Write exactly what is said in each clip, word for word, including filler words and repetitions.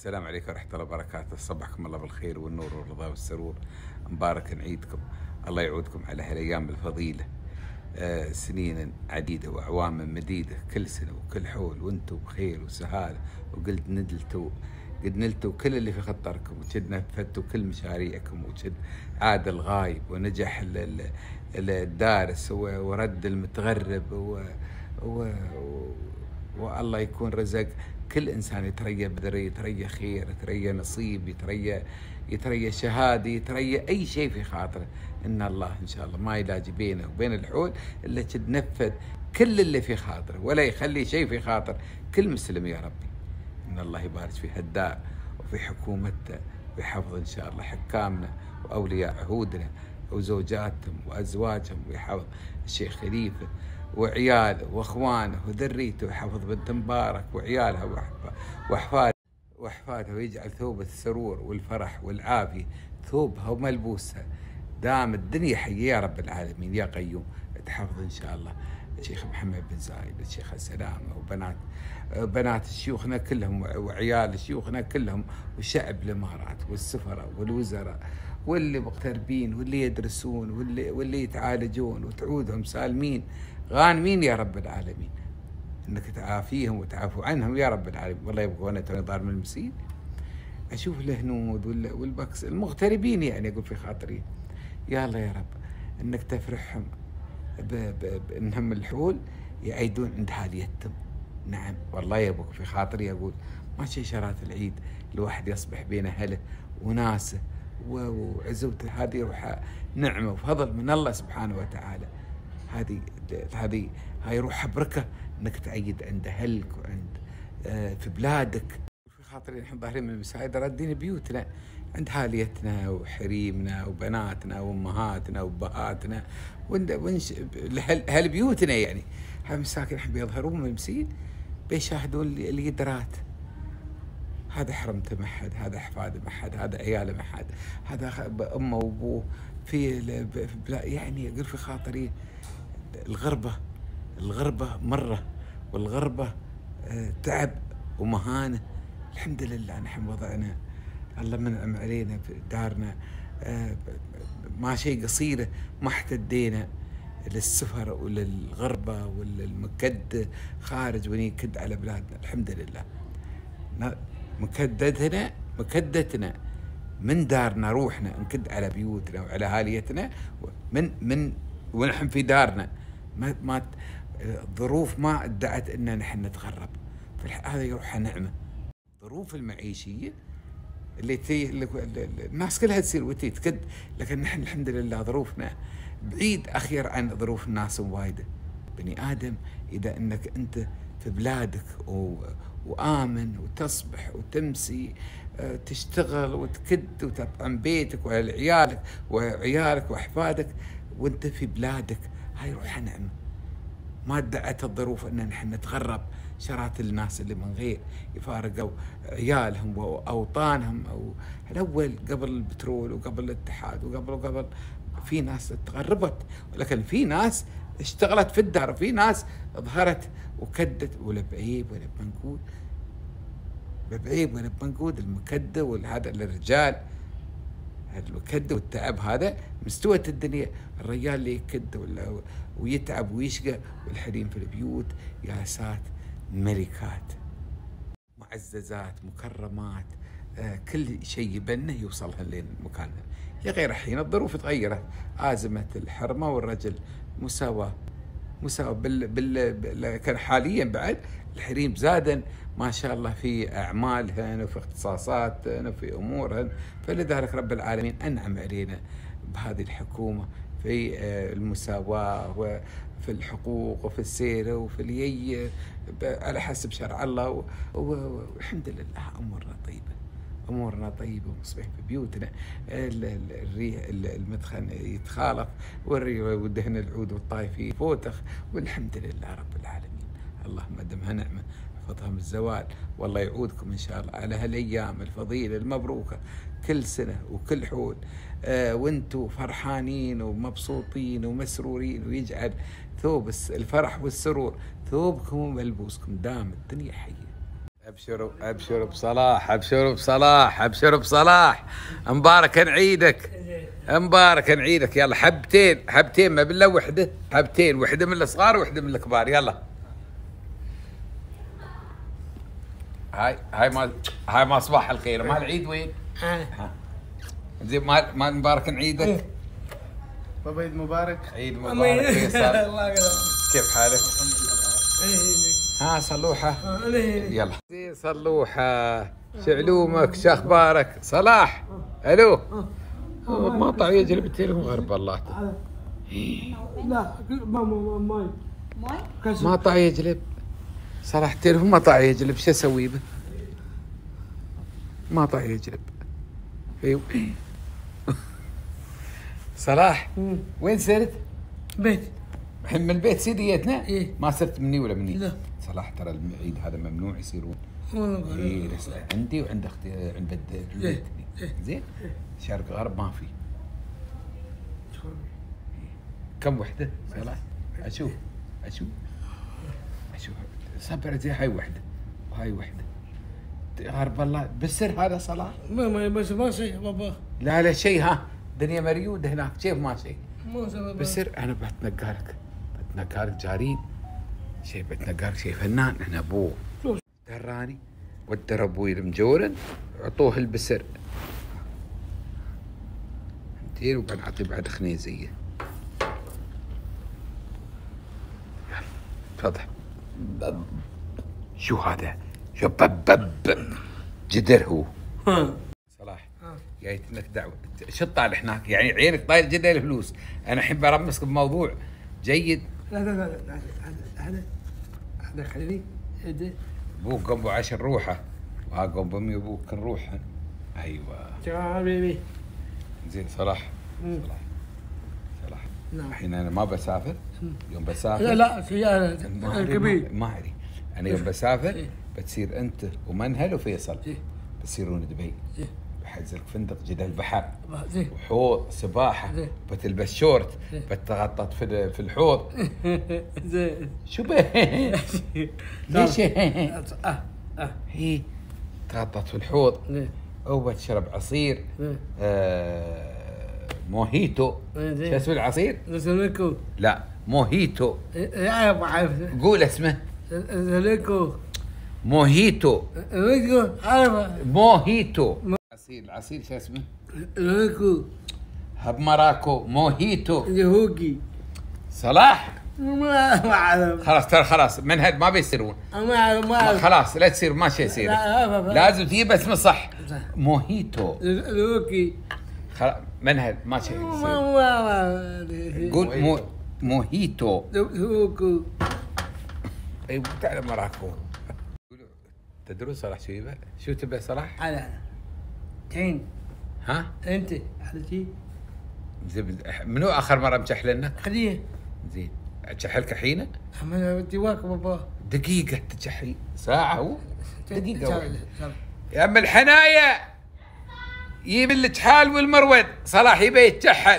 السلام عليكم ورحمة الله وبركاته. صبحكم الله بالخير والنور والرضا والسرور. مبارك عيدكم، الله يعودكم على هالأيام الفضيلة. آه سنين عديدة وأعوام مديدة، كل سنة وكل حول وانتم بخير وسهالة، وقلت ندلتوا قد نلتوا كل اللي في خطركم، وشد نفذتوا كل مشاريعكم، وشد عاد الغايب ونجح الدارس ورد المتغرب و, و... والله يكون رزق كل إنسان يتريى بذر، يتريى خير، يتريى نصيب، يتريى يتريى شهادة، يتريى أي شيء في خاطره. إن الله إن شاء الله ما يلاقي بينه وبين الحول إلا تنفذ كل اللي في خاطره، ولا يخلي شيء في خاطر كل مسلم يا ربي. إن الله يبارك في هالدار وفي حكومته، ويحفظ إن شاء الله حكامنا وأولياء عهودنا وزوجاتهم وأزواجهم، ويحفظ الشيخ خليفة وعياله واخوانه وذريته، ويحفظ بنت مبارك وعيالها واحفادها واحفادها، ويجعل ثوب السرور والفرح والعافيه ثوبها وملبوسها دام الدنيا حيه يا رب العالمين يا قيوم. تحفظ ان شاء الله الشيخ محمد بن زايد، الشيخ السلامه، وبنات بنات شيوخنا كلهم وعيال شيوخنا كلهم، وشعب الامارات والسفراء والوزراء واللي مغتربين واللي يدرسون واللي واللي يتعالجون، وتعودهم سالمين غانمين يا رب العالمين. انك تعافيهم وتعافوا عنهم يا رب العالمين. والله يبقى وانا توني ضار من المسيل اشوف الهنود والبكس المغتربين، يعني اقول في خاطري يا الله يا رب انك تفرحهم بانهم الحول يعيدون عند حاليتهم. نعم والله يبقى في خاطري اقول ما شي شرات العيد الواحد يصبح بين اهله وناسه وعزوته، هذه روح نعمه وفضل من الله سبحانه وتعالى. هذه هذه هاي روح بركه انك تعيد عند اهلك وعند آه في بلادك. في خاطري نحن ظاهرين من المساعده ردين بيوتنا عند حاليتنا وحريمنا وبناتنا وامهاتنا وابهاتنا هالبيوتنا، يعني هالمساكن نحن بيظهرون من المسيد بيشاهدون اليدرات. هذا حرمته ما حد، هذا احفاده ما حد، هذا عياله ما حد، هذا امه وابوه في يعني اقول في خاطري الغربه الغربه مره، والغربه تعب ومهانه. الحمد لله نحن وضعنا الله منعم علينا في دارنا، ما شيء قصيره ما احتدينا للسفر وللغربه وللمكد خارج ونكد على بلادنا. الحمد لله مكدتنا مكدتنا من دارنا، روحنا نكد على بيوتنا وعلى اهاليتنا من من ونحن في دارنا. ما ما الظروف ما ادعت ان نحن نتغرب، فهذا يروح نعمه. الظروف المعيشيه اللي تي الناس كلها تصير وتي تكد، لكن نحن الحمد لله ظروفنا بعيد اخير عن ظروف الناس وايده. بني ادم اذا انك انت في بلادك و وآمن وتصبح وتمسي تشتغل وتكد وتطعم بيتك وعيالك وعيالك وأحفادك وانت في بلادك، هاي روح نعمة. ما ادعت الظروف ان نحن نتغرب. شرات الناس اللي من غير يفارقوا عيالهم واوطانهم، او الاول قبل البترول وقبل الاتحاد وقبل وقبل في ناس تغربت، ولكن في ناس اشتغلت في الدار، وفي ناس ظهرت وكدت. ولا بعيب ولا بمنقود، بعيب ولا بمنقود المكده والهذا للرجال، المكده والتعب هذا مستوى الدنيا. الرجال اللي يكد ولا ويتعب ويشقى، والحريم في البيوت ياسات ملكات معززات مكرمات، آه كل شيء يبنه يوصلها لين مكانها. يا غير الحين الظروف تغيرت، آزمة الحرمة والرجل مساواة مساواة بال بال كان حاليا بعد الحريم زادا ما شاء الله في أعمالهن وفي اختصاصاتهن وفي أمورهن، فلذلك رب العالمين أنعم علينا بهذه الحكومة في المساواة وفي الحقوق وفي السير وفي اليي على حسب شرع الله، والحمد لله أمورنا طيبة امورنا طيبه ومصبح في بيوتنا. الريح المدخن يتخالف والدهن العود والطايفي يفوتخ، والحمد لله رب العالمين. اللهم ادمها نعمه احفظها من الزوال، والله يعودكم ان شاء الله على هالايام الفضيله المبروكه كل سنه وكل حول، آه وانتم فرحانين ومبسوطين ومسرورين، ويجعل ثوب الفرح والسرور ثوبكم وملبوسكم دام الدنيا حيه. ابشروا ابشروا بصلاح، ابشروا بصلاح، ابشروا بصلاح. مبارك نعيدك، مبارك نعيدك. يلا حبتين حبتين، ما بالله وحده، حبتين، وحده من الصغار وحده من الكبار. يلا هاي هاي ما هاي ما صباح الخير. مال العيد وين؟ ها زين. مال مال مبارك نعيدك. بابا عيد مبارك. عيد مبارك فيصل. كيف حالك؟ ها صلوحة. يلا صلوحة، شعلومك، شخبارك؟ صلاح الو. ما طع يجلب التليفون غرب الله. لا ماما ماي ماي ما طع يجلب. صلاح التليفون ما طع يجلب، شو اسوي به؟ ما طع يجلب. ايوه صلاح وين صرت؟ بيت. الحين من البيت سيديتنا؟ إيه؟ ما صرت مني ولا مني؟ لا. صلاح ترى العيد هذا ممنوع يصيرون. والله اي عندي وعند اختي عند بد البيت. زين؟ شرق غرب ما في. كم وحده صلاح؟ اشوف اشوف اشوف صبر زي هاي وحده وهاي وحده. غرب الله بالسر هذا صلاح؟ ما ما بس ما شيء بابا. لا لا شيء. ها دنيا مريود هناك كيف ما شيء؟ ما شيء بالسر. انا بتنقالك بتنقالك جارين شيء، بتنقالك شيء فنان. انا ابوه دراني ودر ابوي المجورن عطوه البسر انتين، وبعد اعطي بعد خنيزيه. يلا تفضل. شو هذا؟ شو بب بب جدر هو. صلاح جايت لك دعوه. شو طالع هناك؟ يعني عينك طاير جدا الفلوس. انا الحين برمسك بموضوع جيد. لا لا لا لا هذا هذا خليني هذا. ابوك قم عشر روحه، وها قم بامي وابوك نروح. ايوه يا حبيبي. زين صلاح. صلاح صلاح نعم. الحين انا ما بسافر. يوم بسافر لا لا سيارة كبير. ما ادري. انا يوم بسافر بتصير انت ومنهل وفيصل بتصيرون دبي. بحجزلك فندق جدة البحر، وحوض سباحة، بتلبس شورت، بتغطط في في الحوض. زين. شو به؟ ليش؟ اه اه هي تغطط في الحوض او بتشرب عصير آه موهيتو. شو اسم العصير؟ زليكو. لا موهيتو. يا عارف. قول اسمه. زليكو. موهيتو. زليكو عارف. موهيتو. العصير العصير شو اسمه؟ زليكو. هب مراكو. موهيتو. يهوكي. صلاح ما ما اعرف. خلاص ترى خلاص منهد ما بيصيرون. ما اعرف ما اعرف. خلاص لا تصير ما شيء يصير. لازم تجيب اسمه صح. موهيتو. يهوكي. خلاص منهد ما شيء ما يصير. ما قول مو موهيتو. يهوكو. ايوه تعال مراكو. تدرون صلاح شو يبى؟ شو تبى صلاح؟ على تين. ها؟ انت على شي؟ زين منو اخر مره مشح لنا؟ خليه. زين اشحلك الحين؟ انا بدي واك بابا. دقيقة تشحل ساعة هو؟ دقيقة واحدة. واحدة. يا ام الحناية يجيب الجحال والمرود. صلاح يبي يتجحل.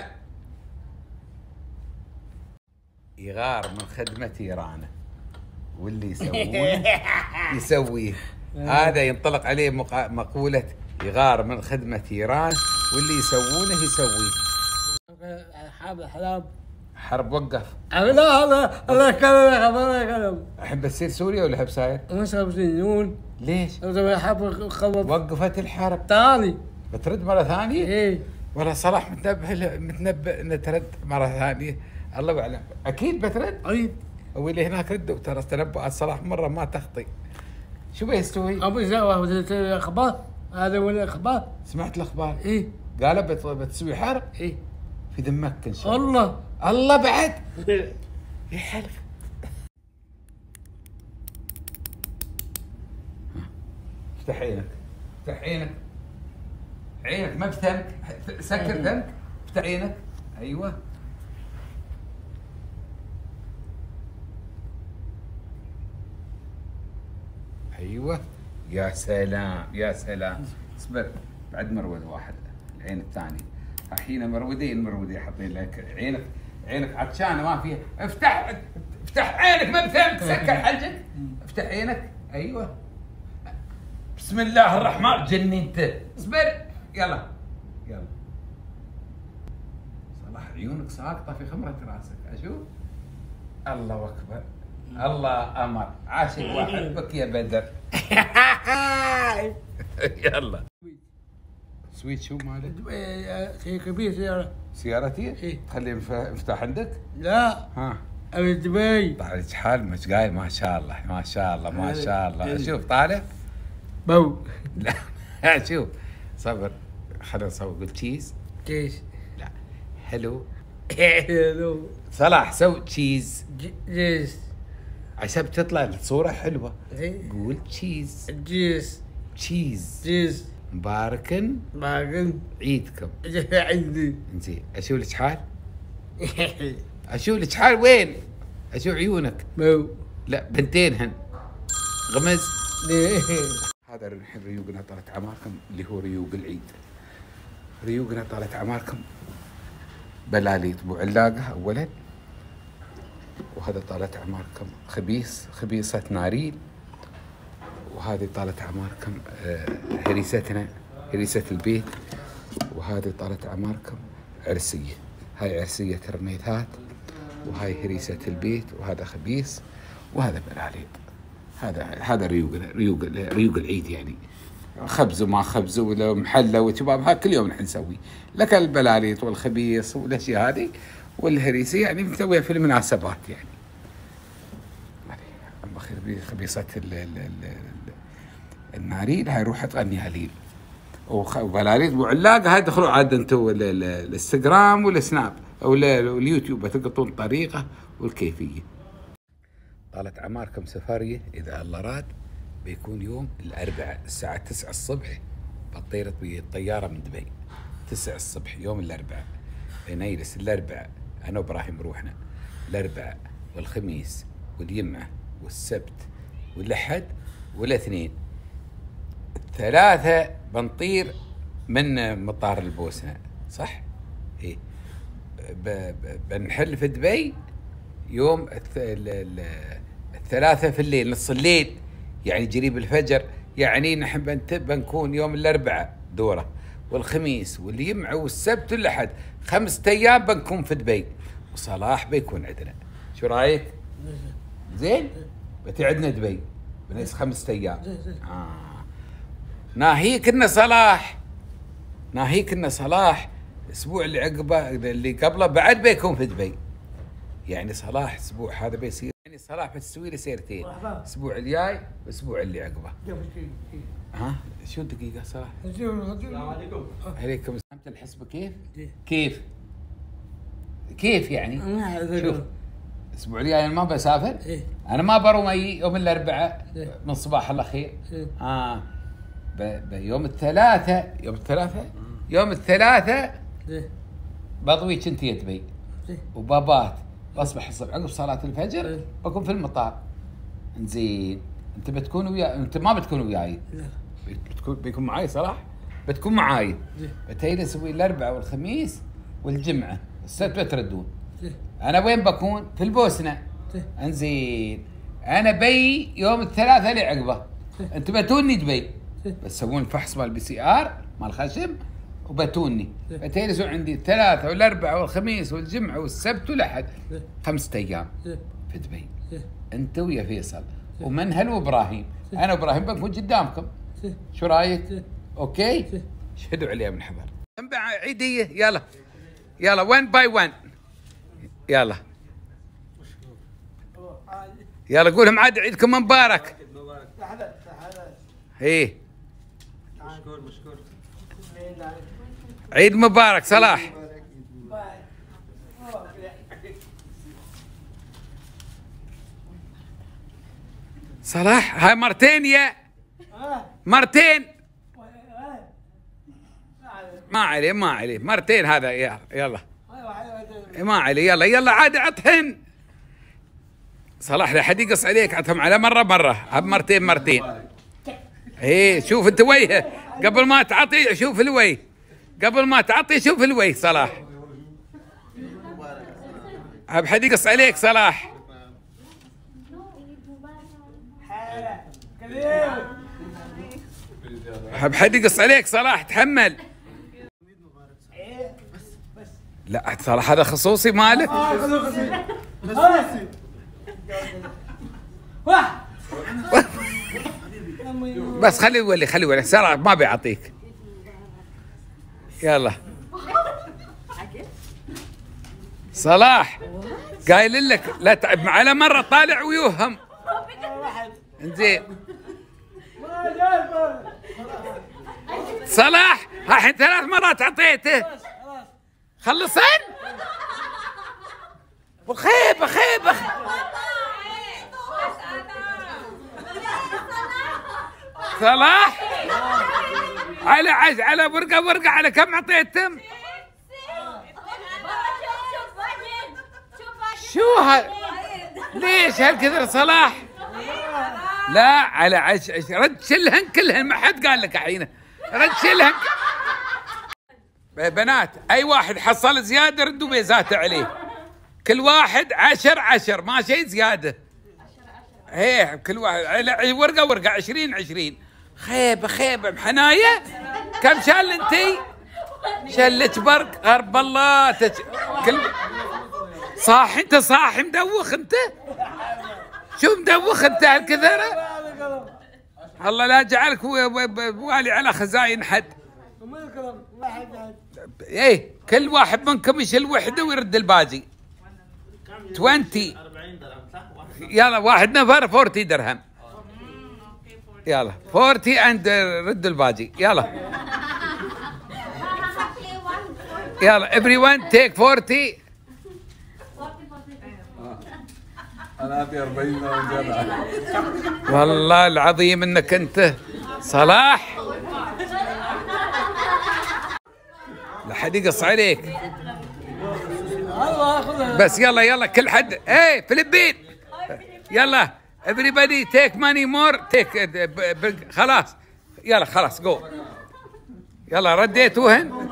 يغار من خدمة ايرانه واللي يسوونه يسويه. هذا ينطلق عليه مقا... مقولة يغار من خدمة ايران واللي يسوونه يسويه. حرب حرب حرب وقف. لا لا الله يكرمك الله يكرمك. الحين بتصير سوريا ولا بصاير؟ مش سنون. ليش؟ حرب خلص. وقفت الحرب. ثاني. بترد مرة ثانية؟ ايه. ولا صلاح متنبه متنبأ انه ترد مرة ثانية. الله اعلم. اكيد بترد؟ اكيد. واللي هناك ردوا ترى تنبؤات صلاح مرة ما تخطي. شو بيستوي؟ ابو زاوة الاخبار. هذا ولا الاخبار؟ سمعت الاخبار؟ ايه. قالوا بت... بتسوي حرب؟ ايه. في ذمك ان شاء الله. الله. الله بعد. يحلف. افتح عينك. افتح عينك. عينك ما بثمك. سكر ذنك. افتح عينك. ايوه. ايوه يا سلام يا سلام. اصبر بعد مرود واحد. العين الثانية الحين مرودين مرودين حاطين لك عينك. عينك عطشانه ما فيها. افتح افتح عينك ما بثمك. سكر حلجك. افتح عينك. ايوه بسم الله الرحمن جننته. اصبر يلا يلا. صلاح عيونك ساقطه في خمره راسك اشوف. الله اكبر الله امر عاشق واحبك يا بدر. يلا. سويت شو مالك؟ شيء كبير سيارة. سيارتي؟ إيه. تخلي مفتاح عندك؟ لا. ها. أبي دبي. طالع حال مش قايل ما شاء الله ما شاء الله ما شاء الله. شوف طالع؟ بو. لا شوف صبر خلينا نصور. قلت تشيز؟ تشيز. لا حلو. حلو. صلاح سوي تشيز. جيز. عشان تطلع الصورة حلوة. إيه. قول تشيز. جيز. تشيز. جيز. مباركن باقن. عيدكم. عندي. زين اشوف لك حال؟ اشوف لك حال وين؟ اشوف عيونك. بو. لا بنتينهن غمز. هذا الحين ريوقنا طالت عماركم اللي هو ريوق العيد. ريوقنا طالت عماركم بلاليط ابو علاقه اولا، وهذا طالت عماركم خبيث خبيصه ناريل، وهذه طالت عماركم هريستنا هريسه البيت، وهذه طالت عماركم عرسيه. هاي عرسيه ترنيتات، وهاي هريسه البيت، وهذا خبيث، وهذا بلاليط. هذا هذا ريوق ريوق ريوق العيد يعني. خبز وما خبز ولا محله وشباب ها كل يوم نحن نسوي. لك البلاليط والخبيص والاشياء هذه والهريسه يعني نسويها في المناسبات يعني. اما خبيصه الناريل هاي روح تغني هليل، وبلاليط ابو علاقه هاي دخلوا عاد انتم الانستغرام والسناب او اليوتيوب تلقطون الطريقه والكيفيه. طالت عماركم سفريه اذا الله راد بيكون يوم الاربعاء الساعه تسعة الصبح بتطير الطياره من دبي. تسعة الصبح يوم الاربعاء بنجلس الاربعاء انا وابراهيم روحنا الاربعاء والخميس والجمعه والسبت والاحد والاثنين. الثلاثه بنطير من مطار البوسنه صح؟ ايه بنحل في دبي يوم الثلاثة في الليل نص الليل يعني قريب الفجر. يعني نحن بنكون يوم الأربعاء دورة والخميس والجمعة والسبت والأحد خمسة أيام بنكون في دبي، وصلاح بيكون عندنا. شو رايك؟ زين؟ بتي عندنا دبي بنقص خمسة أيام. آه. ناهيك إن صلاح ناهيك إن صلاح الأسبوع اللي عقبه اللي قبله بعد بيكون في دبي. يعني صلاح الاسبوع هذا بيصير يعني صلاح بتسوي له سيرتين، الاسبوع الجاي والاسبوع اللي عقبه. ها شو دقيقه صلاح؟ السلام عليكم. عليكم السلام. الحسبه كيف؟ كيف؟ كيف يعني؟ شوف الاسبوع الجاي انا ما بسافر، انا ما بروم يوم الاربعاء من صباح الله خير. اه يوم الثلاثاء يوم الثلاثاء يوم الثلاثاء بضويك انت يا دبي وبابات بصبح الصبح عقب صلاة الفجر بكون في المطار. زين انت بتكون وياي؟ انت ما بتكون وياي؟ لا بتكون بيكون معاي صلاح؟ بتكون معاي. بتهيأ اسوي الاربعاء والخميس والجمعة السبت بتردون. انا وين بكون؟ في البوسنة. انزين انا بي يوم الثلاثاء اللي عقبه. انت بتوني دبي بتسوون الفحص مال بي سي ار مال خشم وبتوني. بتهيأ يصير عندي الثلاثة والأربعة والخميس والجمعة والسبت والأحد خمسة أيام في دبي. أنت ويا فيصل ومنهل وإبراهيم. أنا وإبراهيم بنكون قدامكم. شو رايك؟ أوكي؟ شهدوا عليها من حضر. عيدية يلا يلا وين باي وين. يلا يلا قولهم عاد عيدكم مبارك. ايه مشكور مشكور. عيد مبارك صلاح. صلاح هاي مرتين يا مرتين. ما عليه ما عليه مرتين هذا. يلا ما عليه. يلا يلا عاد عطهن صلاح لا حد يقص عليك. عطهم على مره مره مرتين مرتين. ايه شوف انت وجهه قبل ما تعطي. شوف الوجه قبل ما تعطي. شوف الوجه صلاح. اب حد يقص عليك صلاح. حد يقص عليك صلاح تحمل. لا صلاح هذا خصوصي مالك. بس خلي يولي خلي يولي صلاح ما بيعطيك. يلا صلاح قايل لك لا تعب على مره طالع ويوهم. زين صلاح الحين ثلاث مرات اعطيته. خلصن وخيبه خيبه. صلاح على عز على ورقه ورقه على كم اعطيتهم؟ شو هذا؟ ليش هالكثر صلاح؟ لا على عش عش رد شلهن كلهن ما حد قال لك الحين رد شلهن. بنات اي واحد حصل زياده ردوا بيزاته عليه. كل واحد عشر عشر ما شيء زياده. ايه كل واحد ورقه ورقه عشرين عشرين. خيبه خيبه بحنايه. كم شال انتي؟ شلت برق غرب الله تج... كل صاح انت صاح مدوخ انت؟ شو مدوخ انت هالكثره؟ الله لا جعلك والي على خزاين حد. ايه كل واحد منكم يشيل وحده ويرد الباقي. عشرين يلا واحد نفر أربعين درهم. يلا أربعين اند رد الباقي. يلا يلا everyone take أربعين. انا ابي أربعين جدع. والله العظيم انك انت صلاح لا حد يقص عليك. بس يلا يلا كل حد ايه فلبين. يلا everybody take money more take خلاص يلا خلاص جو. يلا رديتوهن.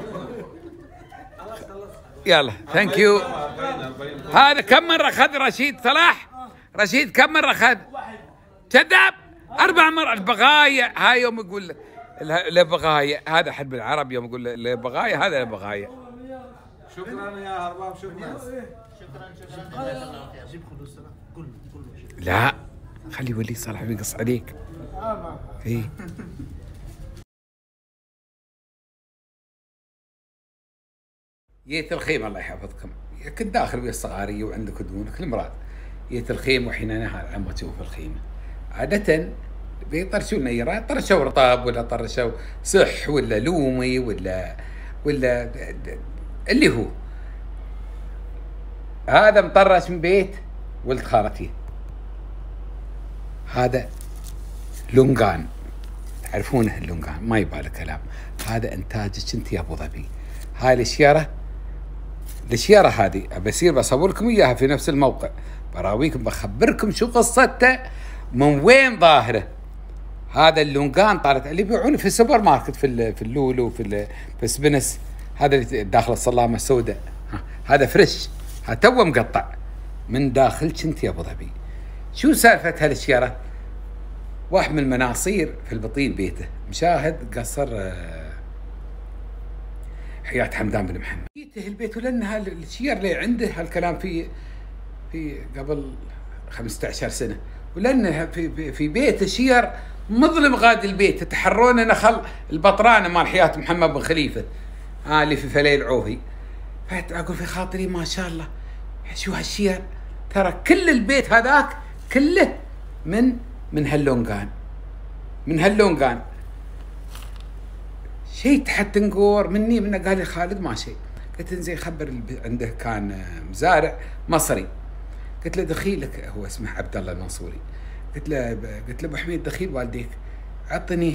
يلا ثانك يو. هذا كم مرة أخذ رشيد صلاح؟ رشيد كم مرة أخذ؟ كذاب أربع مرات. البغاية هاي يوم يقول البغاية هذا حد بالعرب يوم يقول البغاية هذا البغاية. شكرا يا هرباب شكرا. لا خلي ولي صلاح يقص عليك. ايه جيت الخيم الله يحفظكم. كنت داخل ويا الصغاريه وعندك دونك المراد. جيت الخيم وحين انا عمتي في الخيمه. عاده بيطرشوا لنا يرا طرشوا رطاب ولا طرشوا صح ولا لومي ولا ولا اللي هو هذا مطرش من بيت ولد خالتي. هذا لونغان تعرفونه اللونغان ما يبالي كلام. هذا انتاجك انت يا ابو ظبي. هاي الشياره الشياره هذه بصير بصور لكم اياها في نفس الموقع. براويكم بخبركم شو قصته من وين ظاهره. هذا اللونغان طالت اللي يبيعونه في السوبر ماركت في في اللولو في في سبنس. هذا اللي داخل الصلامه السوداء. هذا فريش. هذا تو مقطع من داخلك انت يا ابو ظبي. شو سالفه هالشياره؟ واحد من المناصير في البطين بيته مشاهد قصر حياة حمدان بن محمد. جيته البيت ولان هالشير اللي عنده هالكلام في في قبل خمسة عشر سنه. ولان في في بيته شير مظلم غادي البيت. تحرون نخل البطرانه مال حياة محمد بن خليفه ها اللي في فليل عوهي. فاقول في خاطري ما شاء الله شو هالشير. ترى كل البيت هذاك كله من من هاللونغان من هاللونغان. شيء تحت نقور مني منه. قال لي خالد ما شيء. قلت زين خبر عنده كان مزارع مصري. قلت له دخيلك هو اسمه عبد الله المنصوري. قلت له قلت له ابو حميد دخيل والديك عطني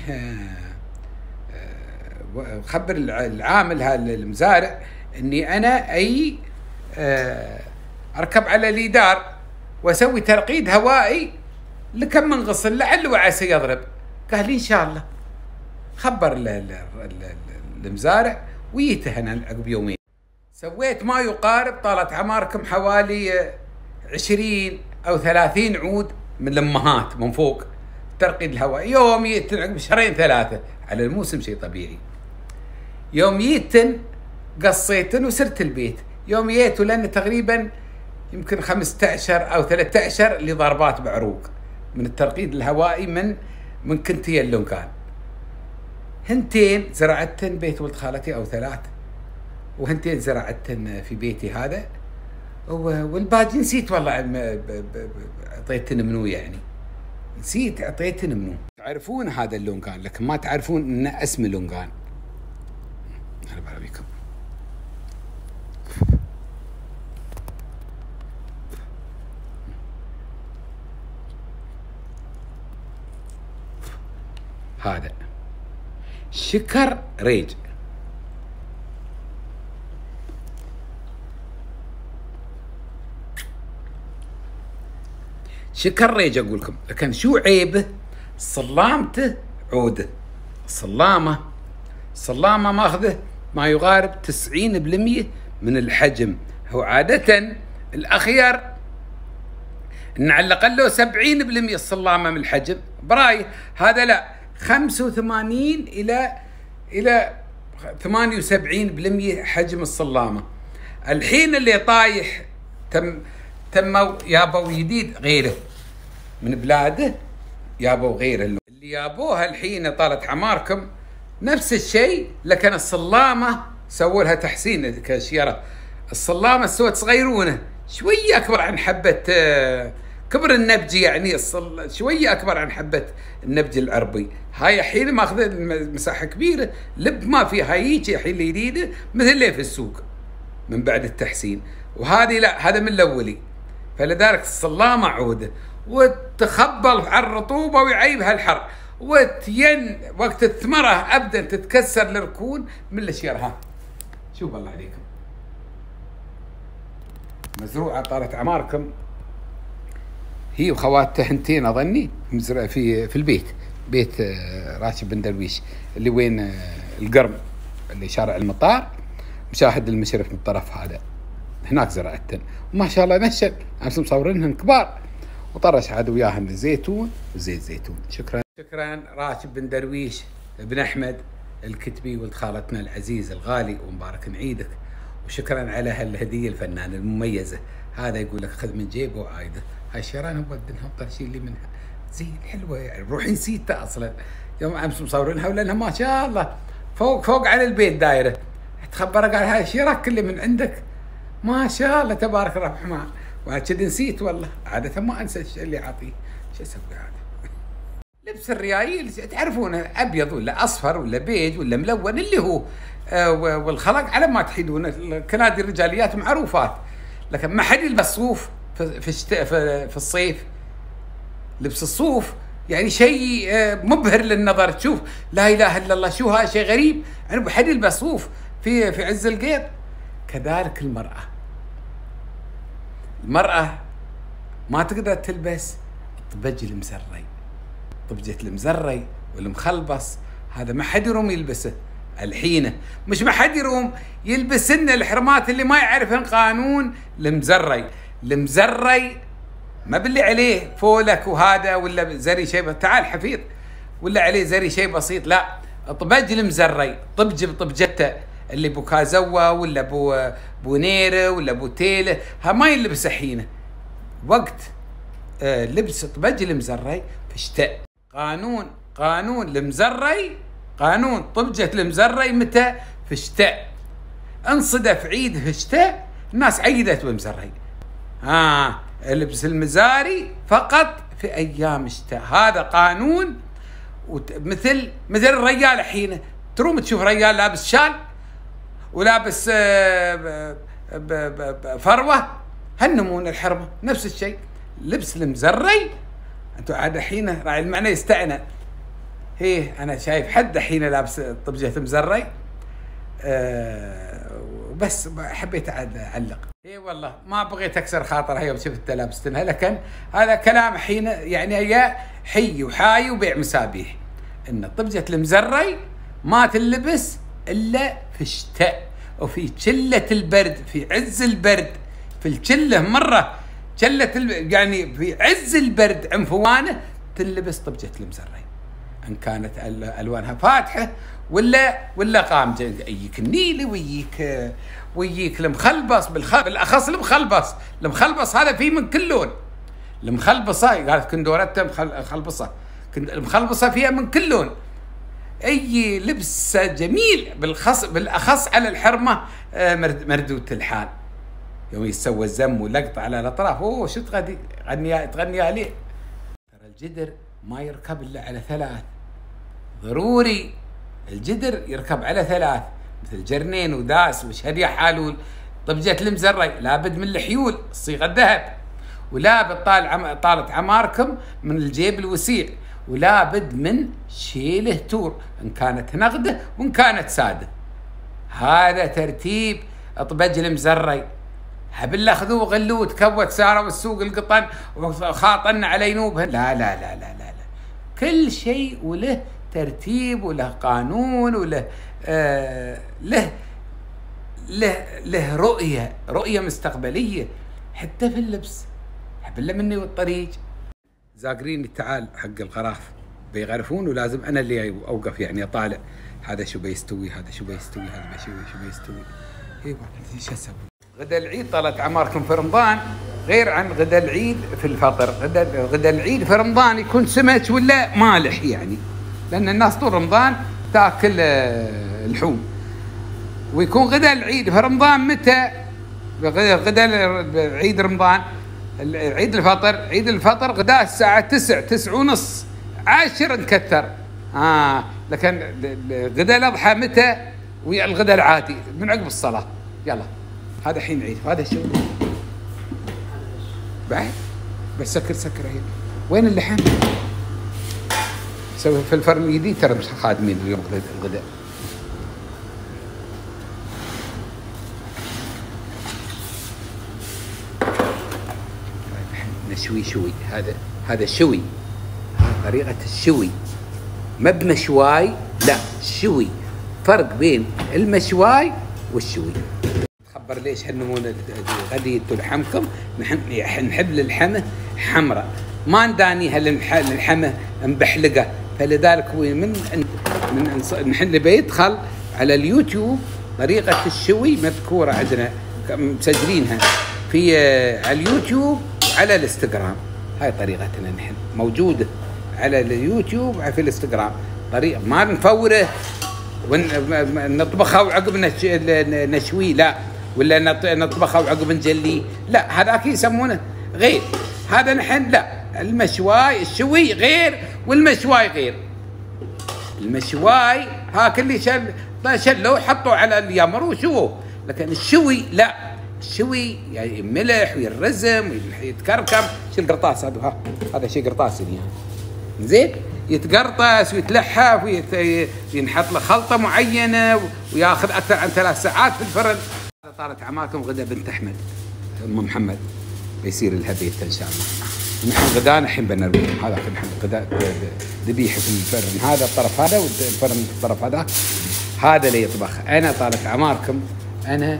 خبر العامل هذا المزارع اني انا اي اركب على الإدار واسوي ترقيد هوائي لكم من غصن لعل وعسى يضرب. قال لي ان شاء الله. خبر المزارع ويتهنى عقب يومين. سويت ما يقارب طالت عماركم حوالي عشرين او ثلاثين عود من الامهات من فوق الترقيد الهوائي. يوم جيتن عقب شهرين ثلاثه على الموسم شيء طبيعي. يوم جيتن قصيتن وسرت البيت. يوم جيتوا لان تقريبا يمكن خمسة عشر او ثلاثة عشر لضربات بعروق من الترقيد الهوائي من من كنتي اللونكان. هنتين زرعتن بيت ولد خالتي او ثلاث، وهنتين زرعتن في بيتي هذا، والباقي نسيت والله اعطيتن منو، يعني نسيت اعطيتن منو. تعرفون هذا اللونكان لكن ما تعرفون ان اسم اللونكان. هلا بكم. هذا شكر ريج. شكر ريج اقول لكم، لكن شو عيبه؟ صلامته عوده. الصلامه الصلامه ماخذه ما يقارب تسعين بالمئة من الحجم. هو عاده الاخير ان على الاقل له سبعين بالمئة الصلامه من الحجم، براي هذا لا، خمسة وثمانين الى الى ثمانية وسبعين بالمئة حجم الصلامه. الحين اللي طايح تم تموا يابوا جديد غيره من بلاده، يابوا غيره اللي يابوها الحين طالت عماركم نفس الشيء، لكن الصلامه سووا لها تحسين كشيره. الصلامه سوت صغيرونه شويه اكبر عن حبه كبر النبج، يعني الصل... شويه اكبر عن حبه النبج العربي. هاي الحين ماخذه مساحه كبيره، لب ما فيها هيك الحين الجديده مثل اللي في السوق من بعد التحسين. وهذه لا، هذا من الاولي، فلذلك الصلامه عوده وتخبل على الرطوبه ويعيبها الحر، وتين وقت الثمره ابدا تتكسر الركون من الاشياء. ها شوف الله عليكم، مزروعه طالت عماركم هي وخواتها هنتين اظني مزرعه في في البيت، بيت راشد بن درويش اللي وين القرم اللي شارع المطار، مشاهد المشرف من الطرف هذا، هناك زرعتن وما شاء الله نشل، امس مصورينهن كبار، وطرش عاد وياهن الزيتون وزيت زيتون. شكرا شكرا راشد بن درويش بن احمد الكتبي ولد خالتنا العزيز الغالي، ومبارك عيدك، وشكرا على هالهديه الفنانه المميزه. هذا يقول لك خذ من جيبه وعايده، هاي الشيران مودنها وطرشين لي منها زين حلوه، يعني روحي نسيتها اصلا يوم امس مصورينها، ولانها ما شاء الله فوق فوق على البيت دايره. تخبر قال هاي الشيرات كله من عندك ما شاء الله تبارك الرحمن، وانا كذا نسيت والله، عاده ما انسى الشيء اللي اعطيه. شو اسوي هذا؟ لبس الريايل تعرفونه ابيض ولا اصفر ولا بيج ولا ملون اللي هو آه، والخلق على ما تحيدون، الكنادي الرجاليات معروفات، لكن ما حد يلبس صوف في في, الشتاء في, في الصيف. لبس الصوف يعني شيء مبهر للنظر، تشوف لا اله الا الله شو هذا شيء غريب، يعني ما حد يلبس صوف في في عز القيض. كذلك المرأة، المرأة ما تقدر تلبس الطبج المزري، طبجة المزري والمخلبص، هذا ما حد يروم يلبسه الحين، مش ما حد يروم يلبسن الحرمات اللي ما يعرفن قانون المزري. المزري ما باللي عليه فولك وهذا ولا زري شيء، تعال حفيظ ولا عليه زري شيء بسيط، لا طبج المزري، طبج بطبجته اللي بو كازوا ولا بو بو نيره ولا بو تيله، ها ما يلبس الحين. وقت آه لبس طبج المزري في الشتاء. قانون قانون المزري، قانون طبجة المزري متى؟ في الشتاء. انصدف عيد في الشتاء الناس عيدت بمزري. ها آه لبس المزاري فقط في ايام الشتاء، هذا قانون. مثل مثل الرجال الحين تروم تشوف رجال لابس شال ولابس فروه، هالنمون الحرمه نفس الشيء. لبس المزري انتم عاد الحين راعي المعنى يستعنى. هي انا شايف حد الحين لابس طبجه مزري أه وبس حبيت اعلق. اي والله ما بغيت اكسر خاطرها يوم شفت لابستنها، لكن هذا كلام حين يعني هي حي وحاي وبيع مسابيح، ان طبجه المزري ما تلبس الا في الشتاء وفي شله البرد، في عز البرد، في الشله مره شله الب... يعني في عز البرد عنفوانه تلبس طبجة المزري، ان كانت الوانها فاتحه ولا ولا قامجه، يجيك النيلي ويجيك ويجيك المخلبص، بالاخص المخلبص، المخلبص هذا فيه من كل لون. المخلبصه قالت كندورتها مخلبصه، المخلبصه فيها من كل لون. اي لبس جميل بالخص بالاخص على الحرمه مردوده الحال، يوم يسوى الزم ولقطه على الاطراف، اوه شو تغني تغني تغني عليه. ترى الجدر ما يركب الا على ثلاث، ضروري الجدر يركب على ثلاث، مثل جرنين وداس وشهدية حالول. طبجة المزري لابد من الحيول صيغة ذهب، ولابد طال عم... طالت عماركم من الجيب الوسيع، ولابد من شيله تور ان كانت نغده وان كانت ساده. هذا ترتيب طبج المزري. هبل اخذوه غلوه تكوت ساره والسوق القطن وخاطن على ينوبها، لا لا لا لا لا لا، كل شيء وله ترتيب وله قانون وله آه له له له رؤيه رؤيه مستقبليه حتى في اللبس. هبل مني والطريق زاقريني تعال حق الغراف بيغرفون، ولازم انا اللي اوقف يعني اطالع هذا شو بيستوي، هذا شو بيستوي، هذا بيسوي شو بيستوي. ايوه شو اسوي؟ غدا العيد طلت عماركم في رمضان غير عن غدا العيد في الفطر. غدا غدا العيد في رمضان يكون سمك ولا مالح يعني، لان الناس طول رمضان تاكل لحوم. ويكون غدا العيد في رمضان متى؟ غدا عيد رمضان عيد الفطر، عيد الفطر غداء الساعة تسعة تسعة ونص عشر نكثر. آه لكن غدا الأضحى متى؟ ويا الغداء العادي من عقب الصلاة. يلا هذا حين عيد. هذا شو بعد؟ بس سكر سكر هي. وين اللحم؟ سوي في الفرن الجديد ترى مش خادمين اليوم الغداء. نشوي شوي. هذا هذا شوي، طريقة الشوي ما بمشواي، لا شوي. فرق بين المشواي والشوي. تخبر ليش هالنمونة غدية لحمكم؟ نحن نحب للحمة حمراء، ما ندانيها للحمة مبحلقة. فلذلك من من نحن بيدخل على اليوتيوب طريقة الشوي مذكورة عندنا مسجلينها في على اليوتيوب وعلى الانستغرام. هاي طريقتنا نحن موجودة على اليوتيوب وفي الانستغرام. طريقة ما نفوره ونطبخه وعقب نشويه، لا، ولا نطبخه وعقب نجليه، لا، هذاك يسمونه غير. هذا نحن لا، المشواي الشوي غير والمشواي غير. المشواي هاك اللي شل شلوا حطوا على اليمر وشووه، لكن الشوي لا، الشوي يعني ملح ويرزم ويتكركم. شو القرطاس هذا؟ ها هذا شيء قرطاس يعني زين، يتقرطس ويتلحف وينحط له خلطه معينه وياخذ اكثر عن ثلاث ساعات في الفرن. طالت عماكم غدا بنت احمد ام محمد بيصير لها بيت ان شاء الله. نحن غدانا الحين بنروي هذا نحن غدا ذبيحه في الفرن، هذا الطرف هذا والفرن الطرف هذا، هذا اللي يطبخ. انا طالت عماركم انا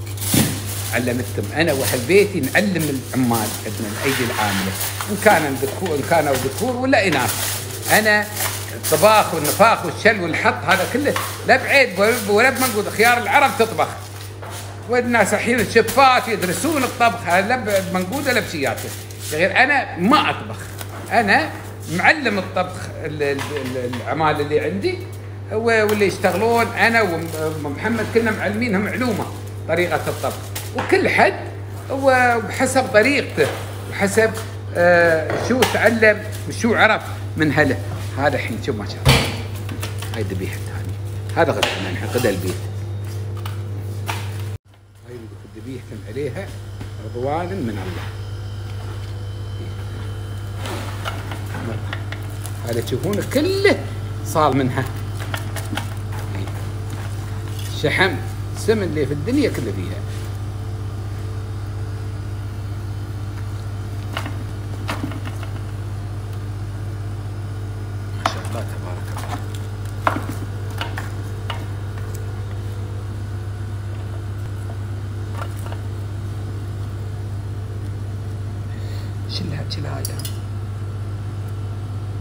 علمتكم، انا واهل بيتي نعلم العمال عندنا الايدي العامله، ان كان ذكور ان كانوا ذكور ولا اناث. انا الطباخ والنفاخ والشل والحط هذا كله لا بعيد ولا بمنقود. خيار العرب تطبخ، والناس الحين الشفات يدرسون الطبخ، لا بمنقود ولا بشياته. غير انا ما اطبخ، انا معلم الطبخ العمال اللي عندي واللي يشتغلون. انا ومحمد كنا معلمينهم علومه طريقه الطبخ، وكل حد وبحسب طريقته وحسب آه شو تعلم وشو عرف من هله. هذا الحين شوف ما شاء الله، هاي ذبيحه ثانيه، هذا غدانا نحن غدا البيت. هاي الذبيحه عليها رضوان من الله. هذا تشوفونه كله صار منها شحم سمن اللي في الدنيا كله فيها. ما شاء الله تبارك الله. شلها شلها هاي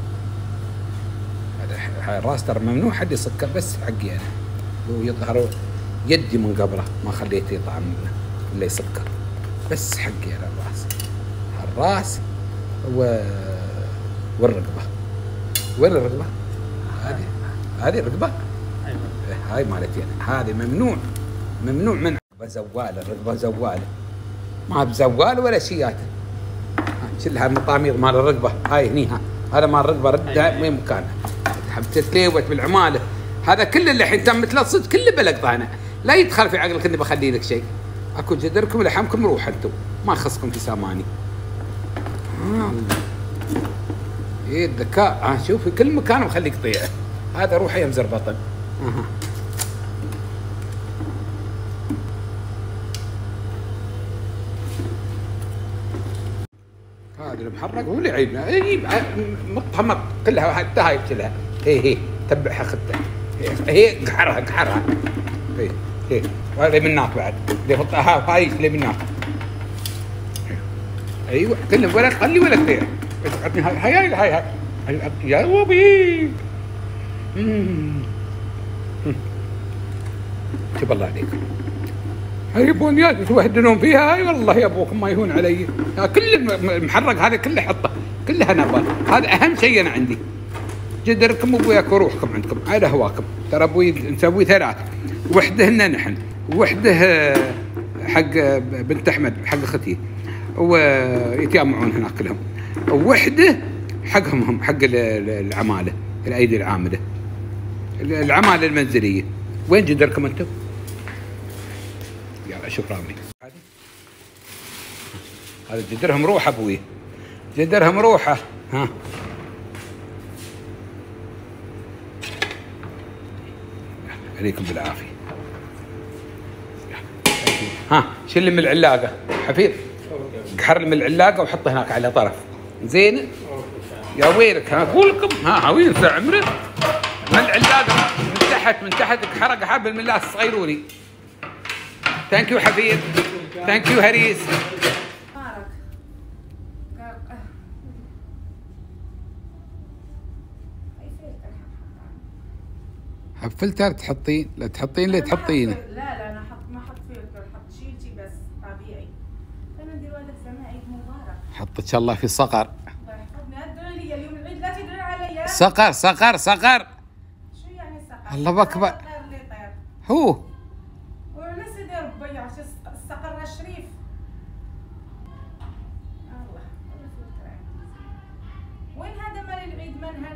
هاي الراس ترى ممنوع حد يسكر، بس حقي انا ويظهر يدي من قبله ما خليته يطعم ولا يسكر، بس حقي انا الراس. الراس و... والرقبه. وين الرقبه؟ هذه هذه الرقبه؟ ايوه هاي مالتي انا، هذه ممنوع ممنوع من الرقبه زواله، الرقبه زواله ما بزوال ولا شياته. شلها المطامير مال الرقبه هاي هني، ها هذا مال الرقبه ردها وين مكانها. تتليوت بالعماله هذا كله اللي الحين تم مثل الصدق كله بلقطه انا، لا يدخل في عقلك اني بخلي لك شيء. اكو جدركم ولحمكم روح انتم، ما يخصكم في ساماني. آه. ايه الذكاء، ها شوف في كل مكان مخليك طيع. هذا روحه يمزر بطن. اها هذا المحرق هو اللي يعيبنا، يجيب مطها مط كلها حتى هاي كلها. هي هي تبعها خدته، هي قحرها قحرها. هي هي وهذا من هناك بعد اللي يحطها هاي اللي من هناك. ايوه كله ولا تخلي ولا تطير. عطني هاي هاي هاي هاي يا وبي. شوف الله عليك. هاي يبون يا توهدنون فيها، هاي والله يا ابوكم ما يهون علي. كل المحرق هذا كله حطه كلها نبات، هذا اهم شيء انا عندي. جدركم ابوياكم وروحكم عندكم على هواكم. ترى ابوي نسوي ثلاث، وحده لنا نحن، وحده حق بنت احمد حق اختي ويتجمعون هناك كلهم، ووحده حقهم هم حق العماله الايدي العامله العماله المنزليه. وين جدركم انتم؟ يلا شوف رامي هذا جدرهم روحه ابوي، جدرهم روحه. ها عليكم بالعافيه. ها شيل من العلاقه حفيظ، قحر من العلاقه وحطه هناك على طرف زين. يا ويلك ها اقول لكم، ها وين عمره من العلاقه من تحت من تحت قحر قحر بالملاس الصغيروني. ثانك يو حفيظ، ثانك يو هريس. فلتر تحطين؟ لا تحطين ليه تحطين؟ لا لا انا حط ما حط فلتر، حط شيلتي بس طبيعي. انا ندير والد سنه عيد مبارك. حطك الله في صقر. الله يحفظني، ادعي لي اليوم العيد لا تدعي علي. صقر صقر صقر. شو يعني صقر؟ الله اكبر. طير لي طير. هو. وناس يدير بيع الصقر الشريف. الله وين هذا مال العيد منهل؟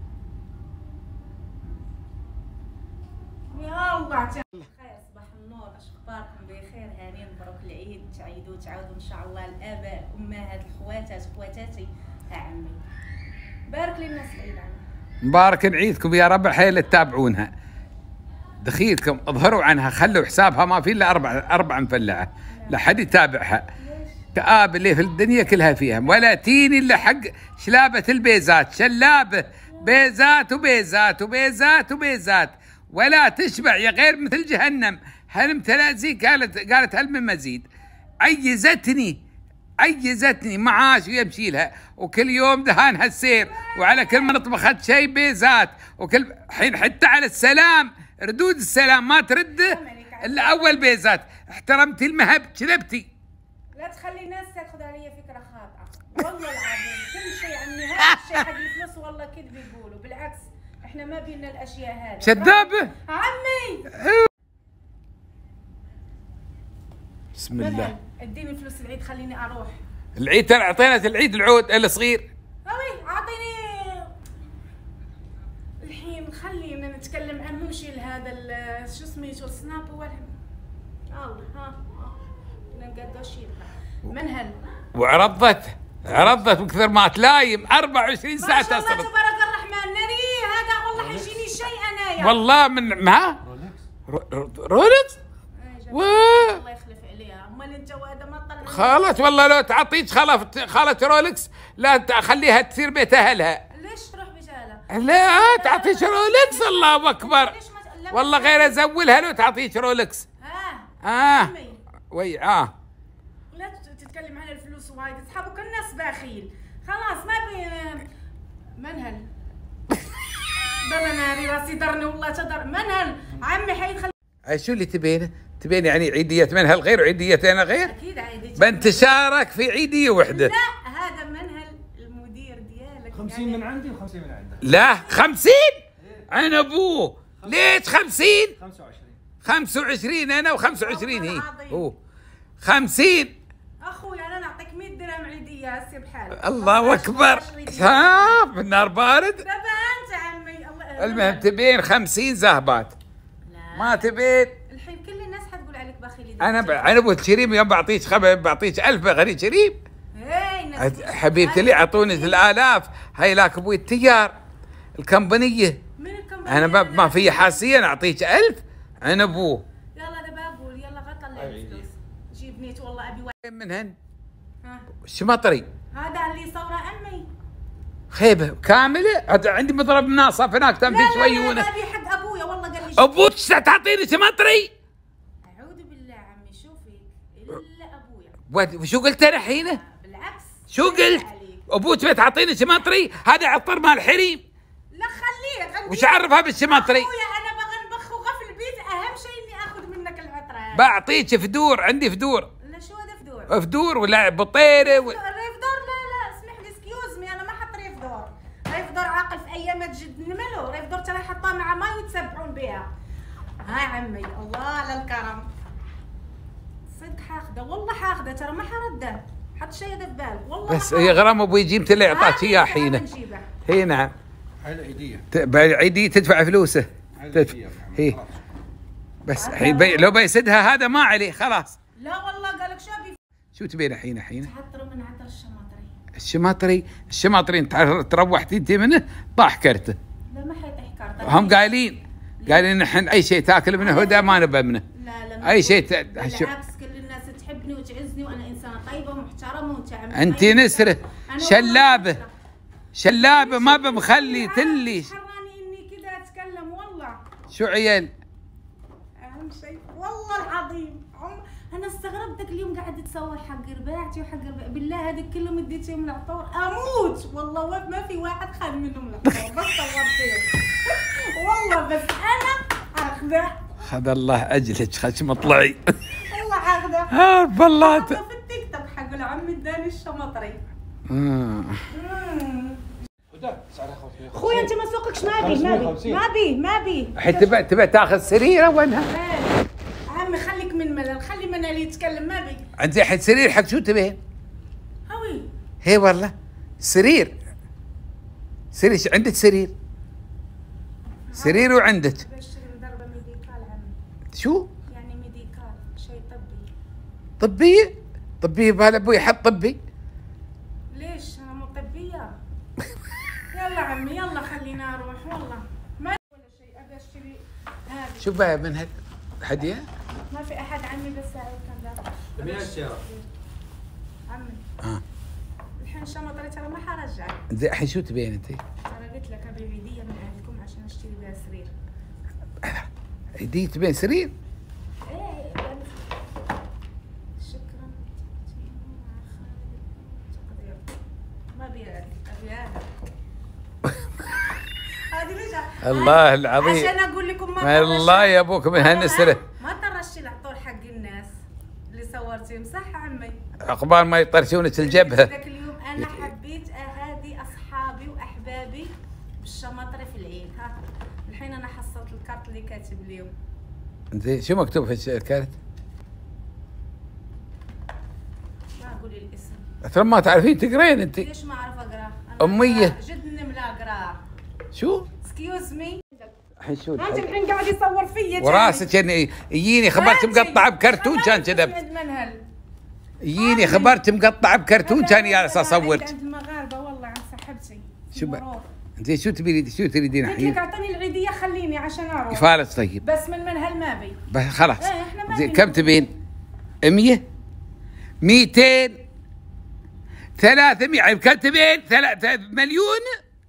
يا الله خير. صباح النور، اش اخباركم؟ بخير، هاني مبروك العيد، تعيدوا تعاودوا ان شاء الله الاباء امهات الخواتات خواتاتي. ها عمي بارك لي الناس العيد عمي. مبارك عيدكم يا رب. حيل تتابعونها دخيلكم اظهروا عنها، خلوا حسابها ما في الا اربع اربع مفلعه، لا حد يتابعها. كآب اللي في الدنيا كلها فيها، ولا تيني الا حق شلابه البيزات، شلابه بيزات وبيزات وبيزات وبيزات، ولا تشبع يا غير مثل جهنم. هل امتلأ قالت قالت هل من مزيد. عيزتني عيزتني معاش ويمشي لها، وكل يوم دهان هالسير، وعلى كل ما طبخت شيء بيزات، وكل حين حتى على السلام ردود السلام ما ترده الا اول بيزات. احترمتي المهب كذبتي. لا تخلي الناس تاخذ علي فكره خاطئه، والله العظيم كل شيء عني هذا الشيء حق الفلوس والله كذب يقولوا، بالعكس احنا ما بينا الاشياء هذه. كذابه عمي. بسم الله. اديني فلوس العيد خليني اروح. العيد ترى اعطينا العيد العود الصغير. اوي اعطيني الحين، خلينا نتكلم عن نمشي لهذا شو اسمه شو سناب ولا الله. ها نقدر شيء منهل. وعرضت عرضت بكثر ما تلايم أربعة وعشرين ساعه تصرف. ما شاء الله تبارك الرحمن. نري هذا والله حيجيني شيء انا يا والله من ما رولكس. الله يخلف عليها. امال انت وهذا ما طلع خالت والله لو تعطيك خالت خالت رولكس لا تخليها تصير بيت اهلها. ليش تروح بجالة؟ لا تعطيك رولكس. الله اكبر والله غير ازولها لو تعطيك رولكس. ها اه وي اه لا تتكلم عن الفلوس وايد، اصحابك الناس باخيل. خلاص ما بي منهل. بلا داري راسي درني والله تدر منهل عمي حيدخل. شو اللي تبينه؟ تبين يعني عيدية منها الغير وعيدية انا غير؟ اكيد عيدية. بنتشارك في عيدية وحدة. لا هذا منهل المدير ديالك. خمسين من عندي وخمسين من عندك. لا خمسين؟ انا ابوه. ليش خمسين؟ خمسة وعشرين. خمسة وعشرين انا وخمسة وعشرين هي. هو خمسين. اخوي انا نعطيك مية درهم عيدية هسه بحالك. الله اكبر. ها بالنار بارد. دابا انت عمي الله. المهم تبين خمسين زهبات. ما تبين. الحين كل الناس حتقول عليك بخيل. انا ب... انا ابو كريم يوم بعطيك خبر بعطيك ألف غريب كريم. اي حبيبتي لي اعطوني الالاف هاي لاك ابوي التيار الكمبانيه. من الكمبانيه؟ انا ما, ما في حاسيه اعطيك ألف انا ابوه. يلا دابا اقول يلا غا طلع الفلوس. جيب نيت والله ابي واحد منهن؟ ها الشمطري. هذا اللي صوره عمي. خيبه كامله عندي مضرب مناصف هناك تم في شويونه. لا لا ابي حق ابويا والله قال لي ابوك تعطيني شمطري؟ اعوذ بالله عمي شوفي الا ابويا. وشو قلت انا الحين؟ بالعكس. شو قلت؟ ابوك تعطيني شمطري؟ هذا عطر مال حريم. لا خليه. وش عرفها بالشمطري؟ ابويا انا بغى نبخوغه في البيت اهم شيء اني اخذ منك العطره. بعطيك فدور عندي فدور. لا شو هذا فدور؟ فدور ولا بطيره و... ريف دور. لا لا اسمح لي سكيوز مي انا ما حط ريف دور. ريف دور عاقل في ايامات جد نملو. ريف دور ترى يحطها مع ماي ويتسبحون بها. هاي عمي الله على الكرم. صدق حاخذه والله حاخذه ترى ما حرده. حط شيء هذا ببالك والله. بس هي غرام ابوي جيمته اللي اعطاك اياه حينه. هي نعم. هاي العيدية. عيدية تدفع فلوسه. تدفع. هي بس حين بي... لو بيسدها هذا ما عليه خلاص. لا والله قال لك شو ابي. شو تبين الحين الحين؟ تعطروا من عطر الشماطري. الشماطري الشماطري انت تروحتي انت منه طاح كرته. لا ما حيطيح كرته. هم قايلين قايلين نحن اي شيء تاكل منه هدى ما نبى منه. لا لا اي شيء ت... بالعكس كل الناس تحبني وتعزني وانا انسانه طيبه ومحترمه وانت عمي. انت نسره شلابه شلابه ما بمخلي تلي. حراني اني كذا اتكلم والله. شو عيال؟ اهم شيء والله العظيم عم... انا استغربتك اليوم قاعد تصور حق رباعتي وحق رباع. بالله هذيك كلهم اديتهم العطور اموت والله ما في واحد خذ منهم العطور بس صورتهم. والله بس انا اخذه. خذ الله اجلك خش مطلعي. والله اخذه. ها بالله في التيك توك حق العم اداني الشمطري. آه. خويا انت ما سوقكش ما بي ما بي ما بي ما بي. الحين تبى تبى تاخذ سريره وينها؟ ايه عمي خليك من ملل خلي منال يتكلم ما بي. عندي الحين سرير حق شو تبين؟ هوي هي والله سرير سرير عندك سرير سرير وعندك بشتري ضربه ميديكال عمي. شو؟ يعني ميديكال شيء طبي. طبيه؟ طبيه بهذا ابوي يحط طبي. ليش انا مو طبيه؟ يلا عمي يلا خلينا اروح والله ما ولا شيء ابي اشتري هذه. شو بقى من هاد هديه؟ ما في احد عمي بس سعيد كان دافع. تبين الشارع. عمي اه الحين الشمطري ترى ما حرجع. زين الحين شو تبين انت؟ ترى قلت لك ابي عيديه من عندكم عشان اشتري بها سرير. هديه تبين سرير؟ ايه شكرا. ما ابي ابي هذا. هذه ليش؟ الله العظيم عشان اقول لكم ما ما الله يا ابوك من هالنسره. ما ترشي العطور حق الناس اللي صورتيهم صح عمي؟ عقبال ما يطرشونك الجبهه. ذاك اليوم انا حبيت اهادي اصحابي واحبابي بالشماطري في العيد ها. الحين انا حصلت الكارت اللي كاتب اليوم. زين شو مكتوب في الكارت؟ ما اقول الاسم. ترى ما تعرفين تقرين انت. ليش ما اعرف اقراه؟ أمية. جد نملا اقراه. شو؟ اكسكيوز مي. الحين شو؟ انت الحين قاعد يصور فيا وراسك يعني يجيني خبرت مقطعه بكرتون كان كذب. يجيني خبرت مقطعه بكرتون كان يا اساس اصورك. عند المغاربه والله عن صاحبتي. شو بقى؟ انت شو تبي شو تريدين قلت الحين؟ لك اعطيني العيديه خليني عشان اروح. فالس طيب. بس من منهل ما بي. بس خلاص. ايه احنا ما زين بي. كم تبين؟ مية ميتين ثلاثمية يعني كم تبين؟ ثلاثة مليون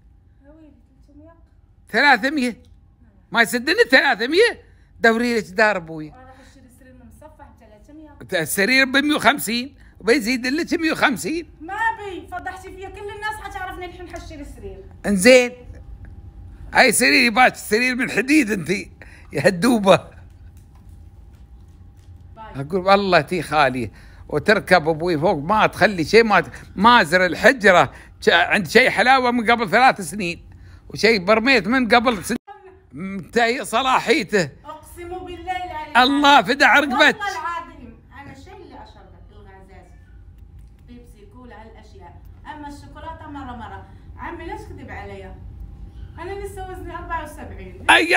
ثلاثمية ما يسدني ثلاثمية دوري لك دار ابوي. اروح اشتري سرير مصفح ب ثلاثمية. السرير ب مية وخمسين وبيزيد لك مية وخمسين. ما بي فضحتي فيا كل الناس حتعرفني الحين حشتري سرير. انزين هاي سريري باش سرير من حديد انت يا هدوبه. اقول والله تي خالي وتركب ابوي فوق ما تخلي شيء، ما مازر الحجره عند شيء حلاوه من قبل ثلاث سنين وشيء برميت من قبل سنين منتهي صلاحيته. اقسم بالله العلي الله فدع رقبتك. والله العظيم انا الشيء اللي اشربه الغازات بيبسي كولا هالاشياء، اما الشوكولاته مره مره. عمي ليش كذب علي؟ انا لسه وزني أربعة وسبعين. اي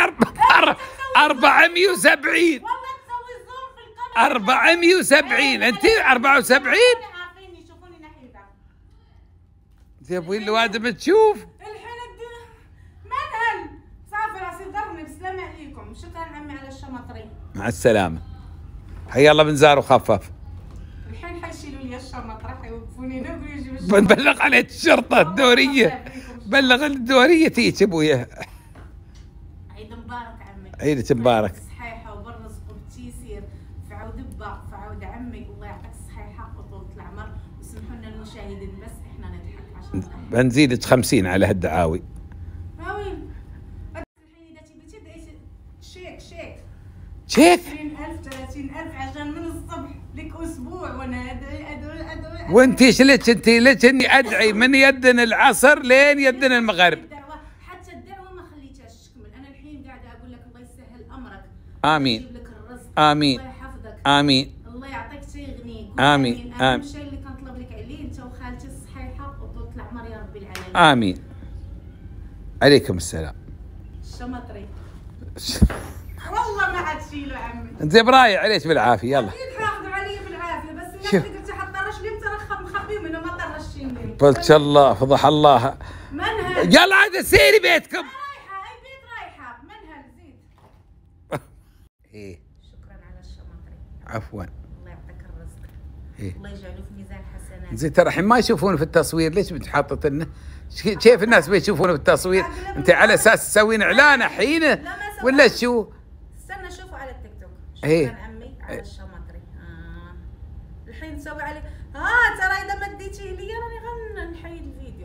أربعمية وسبعين والله تسوي زوم في القمر. أربعمية وسبعين انت أربعة وسبعين. عارفين يشوفوني نحيفه. يا ابوي الوادم تشوف. الحين الدنيا منهل سافر اصير بسلام عليكم. شكرا عمي على الشمطري. مع السلامه. حيا الله بنزار وخفف. الحين حيشيلوا لي الشمط راح يوقفوني نقول يجيب الشمط. بنبلغ عليك الشرطه الدوريه. بلغ الدوريه تيجي ابويا. عيد مبارك عمي. عيدك مبارك. صحيحه وبالرزق وبتيسير في عود بق في عود عمي. الله يعطيك الصحيحه وطولة العمر. وسمحوا لنا المشاهدين بس احنا نضحك عشان بنزيدك خمسين على هالدعاوي. هاوين الحين اذا تبي تدعي شيك شيك شيك عشرين ألف ثلاثين ألف عشان من الصبح لك اسبوع وانا ادعي ادعي ادعي. وانت شلك انت لك اني ادعي من يدن العصر لين يدن المغرب. الدعوه حتى الدعوه ما خليتهاش تكمل. انا الحين قاعده اقول لك الله يسهل امرك. امين. يجيب لك الرزق. امين. الله يحفظك. امين. الله يعطيك شيء يغنيك. امين. اهم امين. شيء اللي كنطلب لك عليه انت وخالتي الصحيحه وطولة العمر يا رب العالمين. امين. عليكم السلام. الشمطري والله ما عاد شيله عمي. انت برايع عليك بالعافيه. يلا اكيد حافظوا علي بالعافيه بس الناس شوف. تقدر تحطرش لي مترخب مخبي منه ما طرشيني. قلت الله فضح الله. منهل. يلا عاد سيري بيتكم. رايحه اي بيت رايحه. منهل زيد. ايه شكرا على الشمطري. عفوا. الله يعطيك الرزق. إيه؟ الله يجعله في ميزان حسنات. زين ترى الحين ما يشوفون في التصوير، ليش بتحطط لنا؟ كيف الناس بيشوفون في التصوير؟ انت على اساس تسوين اعلان الحين ولا شو؟ استنى شوفوا على التيك توك. شكرا إيه. عمي على الشمطري. آه. الحين تسوي عليه ها ترى اذا ما اديتي لي راني غن نحيد الفيديو.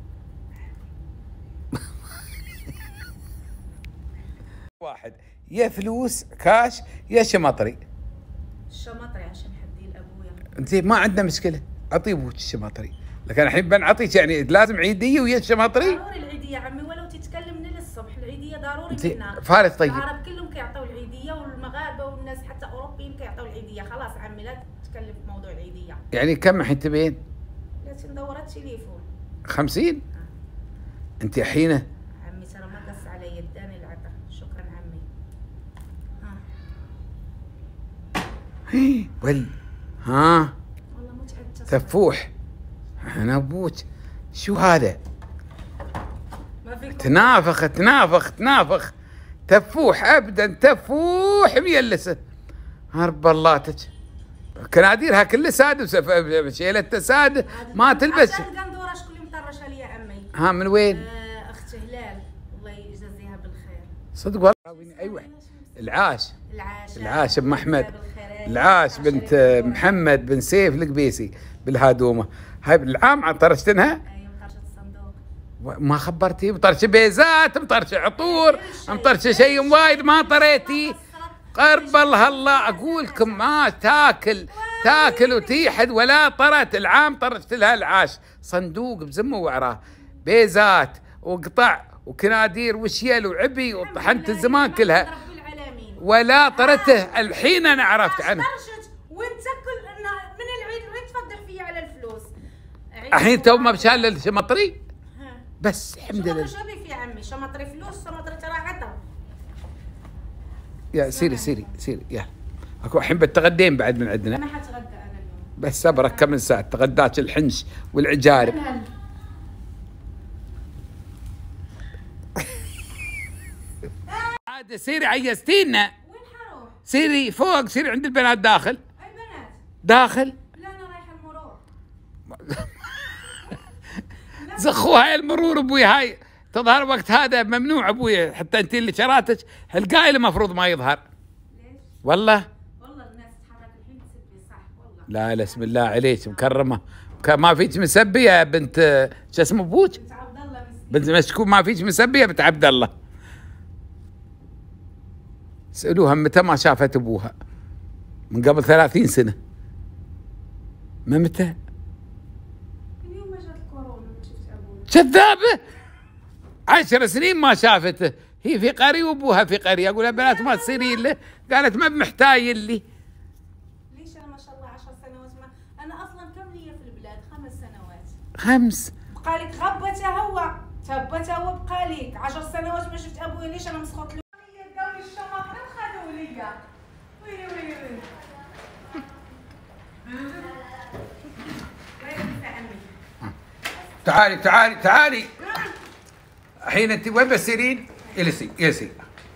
واحد يا فلوس كاش يا شمطري. الشمطري عشان حدي لابويا. انت ما عندنا مشكله، اعطي ابوك الشمطري، لكن الحين بنعطيك يعني لازم عيديه ويا الشمطري. ضروري العيديه عمي ولو تتكلمني للصبح العيديه ضروري انت منا. فارس طيب. العرب كلهم كيعطوا العيديه والمغاربه والناس حتى اوروبيين كيعطوا العيديه. خلاص عمي لا تتكلم في موضوع العيديه. يعني كم الحين تبين؟ لازم دورات تليفون. خمسين؟ انت الحين عمي ترى ما قص علي اداني العطا. شكرا عمي. ها ول ها والله متعب تفوح. انا ابوك شو هذا؟ ما فيكم. تنافخ تنافخ تنافخ تفوح ابدا تفوح ميلسه. هرب بلاتك كناديرها كل ساد وشيلته ساد ما تلبس. عشان القندوره شكون مطرشه لي يا عمي؟ ها من وين؟ آه اخت هلال الله يجزيها بالخير. صدق والله. ايوه العاش. العاش. العاش ام احمد. بالخير. العاش بنت محمد بن سيف القبيسي بالهادومه. هاي بالعام طرشتنها. ايوه مطرشه الصندوق. ما خبرتي؟ مطرشه بيزات، مطرشه عطور، مطرشه شيء وايد ما طريتي. قرب الله الله اقول لكم ما تاكل تاكل وتيحد ولا طرت. العام طرشت لها العاش صندوق بزمه وعراه بيزات وقطع وكنادير وشيل وعبي وطحنت الزمان كلها ولا طرته. الحين انا عرفت عنه. وانت كل من العيد العيد تفضح فيا على الفلوس. الحين تو ما بشال الشمطري بس الحمد لله. شو بي في عمي شمطري فلوس شمطري ترى عطا. يا سيري سيري سيري يلا اكو الحين بتغدين بعد من عندنا. انا حتغدى انا اليوم بس صبرك كم ساعه تغداك الحنش والعجارب. عاد سيري عيستينا. وين حروح؟ سيري فوق سيري عند البنات داخل. اي بنات؟ داخل لا انا رايحه المرور. زخوها هاي المرور ابوي. هاي تظهر وقت هذا ممنوع ابوي، حتى انت اللي شراتك القايل المفروض ما يظهر. ليش؟ والله والله الناس تتحرك الحين تسبي صح والله. لا لا اسم الله عليك مكرمه ما فيك مسبيه يا بنت شو اسمه ابوك؟ بنت عبد الله مسكين. بنت مشكوك ما فيش مسبيه بنت عبد الله. سألوها متى ما شافت ابوها. من قبل ثلاثين سنة. ما متى؟ اليوم ما جات الكورونا ما شفت ابوها. كذابة. عشر سنين ما شافته، هي في قرية وابوها في قرية، اقول لها بنات ما تصيرين له، قالت ما بمحتاج لي. ليش انا ما شاء الله عشر سنوات ما انا اصلا كم لي في البلاد؟ خمس سنوات. خمس. بقالك غبته هو تبته هو بقالك عشر سنوات ما شفت ابوي. ليش انا مسخوط له؟ داولي الشماغ خذوا ليا. ويلي ويلي ويلي. تعالي تعالي تعالي. الحين انت وين بتسيرين؟ السي السي.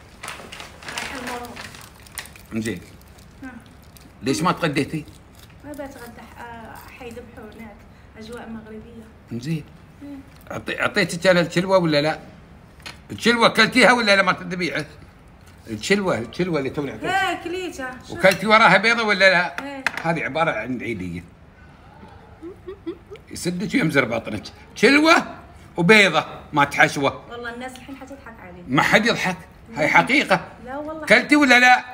زين. ليش ما تغديتي؟ ما بتغدى حيد بحور هناك اجواء مغربيه. زين. اعطيتك انا الشلوه ولا لا؟ الشلوه كلتيها ولا لا ما تذبيها؟ الشلوه الشلوه اللي توني اعطيتها. ايه كليتها. وكلتي وراها بيضه ولا لا؟ ايه. هذه عباره عن عيديه. يسدك ويمزر بطنك، شلوه وبيضه ما تحشوه. والله الناس الحين حتضحك عليك. ما حد يضحك، هاي حقيقه. لا والله. كلتي ولا لا؟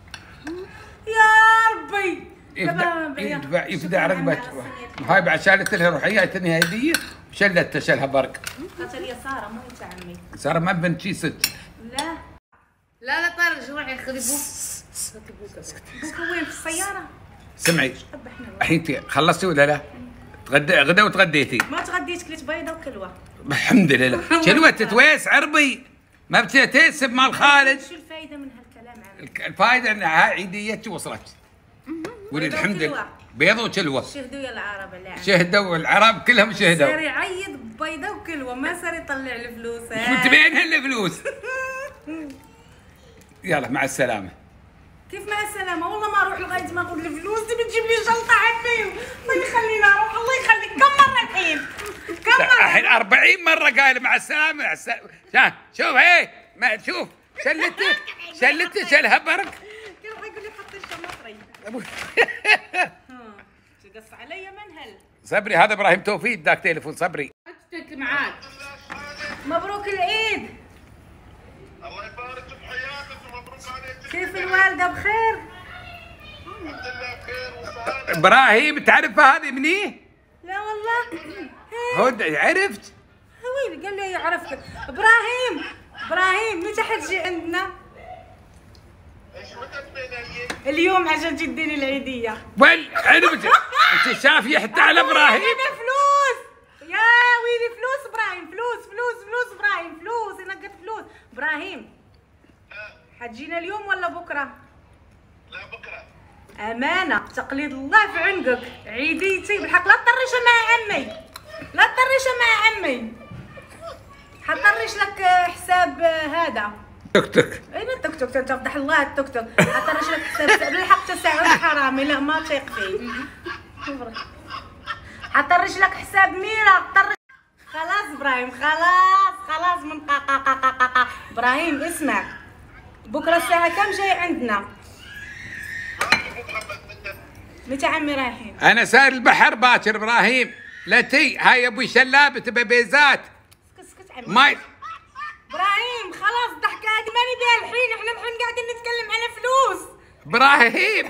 يا ربي. يفدع يفدع يفدع رقبتك. هاي بعد شالت لها روحيه تنهي هديه وشلت شلها برق. قالت لي ساره مو انت عمي. ساره ما بنت شي ست. لا لا لا طارق روحي خذي بوك. بوك وين في السياره؟ سمعي الحين انت خلصتي ولا لا؟ تغدى غدا وتغديتي؟ ما تغديت كليت بيضه وكلوه. الحمد لله. كلوه تتويس عربي ما بتتسب مال خالد. شو الفائده من هالكلام عمي؟ الفائده ان هاي عيديتي وصلت. قولي الحمد لله. بيضه وكلوه. شهدوا يا العرب اللي شهدوا العرب كلهم شهدوا. صار يعيد بيضه وكلوه ما صار يطلع الفلوس. وانت بين هالفلوس؟ يلا مع السلامه. كيف مع السلامه؟ والله ما اروح لغايه ما اقول الفلوس دي بتجيب لي جلطه عمي. الله يخليني اروح. الله يخليك. كم مره الحين؟ كم مره؟ الحين أربعين مره قايل مع السلامه مع السلامه. شوف هي ما شوف شلته شلته شلها برق. كل واحد يقول لي حط الشماطري. تقص علي من هل؟ صبري هذا ابراهيم توفيق داك تليفون. صبري معاك. مبروك العيد. الله يبارك بحياتك ومبروك عليك. كيف الوالده بخير؟ الحمد لله بخير وسعاده. ابراهيم تعرف هذه مني؟ لا والله. هود عرفت؟ ويلي قال لي يعرفك. ابراهيم ابراهيم متى حتجي عندنا؟ ايش متى تبين اليوم عشان تديني العيديه. وين عرفت؟ انت شافيه حتى على ابراهيم. انا فلوس يا ويلي. فلوس ابراهيم. فلوس فلوس فلوس ابراهيم. فلوس نقد فلوس. ابراهيم حتجينا اليوم ولا بكره؟ لا بكره. امانه تقليد الله في عنقك. عيديتي بالحق. لا تطرش مع عمي. لا تطرش مع عمي. حطرش لك حساب هذا توك توك. اين التوك توك؟ تفضح الله التوك توك. حطرش لك حساب بالحق تساعد حرامي. لا ما تثق فيه. حطرش لك حساب ميرا. طرش. خلاص ابراهيم خلاص خلاص من قاقا قاقا قاقا. ابراهيم اسمع بكره الساعه كم جاي عندنا؟ متى عمي رايحين؟ انا ساير البحر باكر ابراهيم. لا تي هاي ابوي شلابه تبى بيزات. اسكت اسكت عمي. ما ابراهيم خلاص الضحكه هذه ما نبيها الحين. احنا الحين قاعدين نتكلم على فلوس. ابراهيم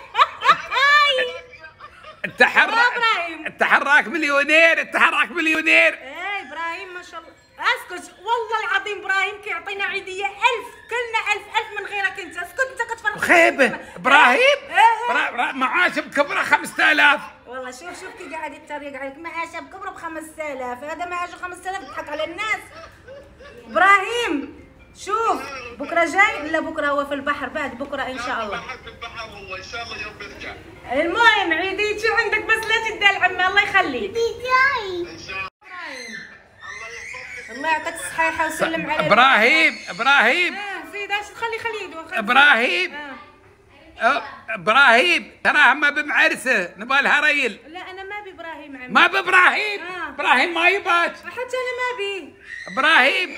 التحرك التحرك مليونير. التحرك مليونير. ايه ابراهيم ما شاء الله. اسكت والله العظيم ابراهيم كي يعطينا عيديه ألف. كلنا ألف ألف من غيرك انت. اسكت انت كتفرق. خيبه ابراهيم. ايه معاش بكبره خمسة آلاف. والله شوف شوف كي قاعد يتريق عليك. معاشه بكبره ب خمسة آلاف. هذا معاشه خمسة آلاف يضحك على الناس. ابراهيم شوف بكره جاي ولا بكره هو في البحر؟ بعد بكره ان شاء الله. في البحر هو ان شاء الله يوم بيرجع. المهم عيديتي عندك بس لا تدي عمي. الله يخليك. ان شاء الله. الله يعطيك الصحيحه وسلم على ابراهيم ابراهيم اه في داش. خلي خلي يدور. ابراهيم آه. أه، ابراهيم تراها ما بمعرسه نبالها ريل. لا انا ما ابي ابراهيم عمي. ما بابراهيم. آه. ابراهيم ما يباك. حتى انا ما ابي ابراهيم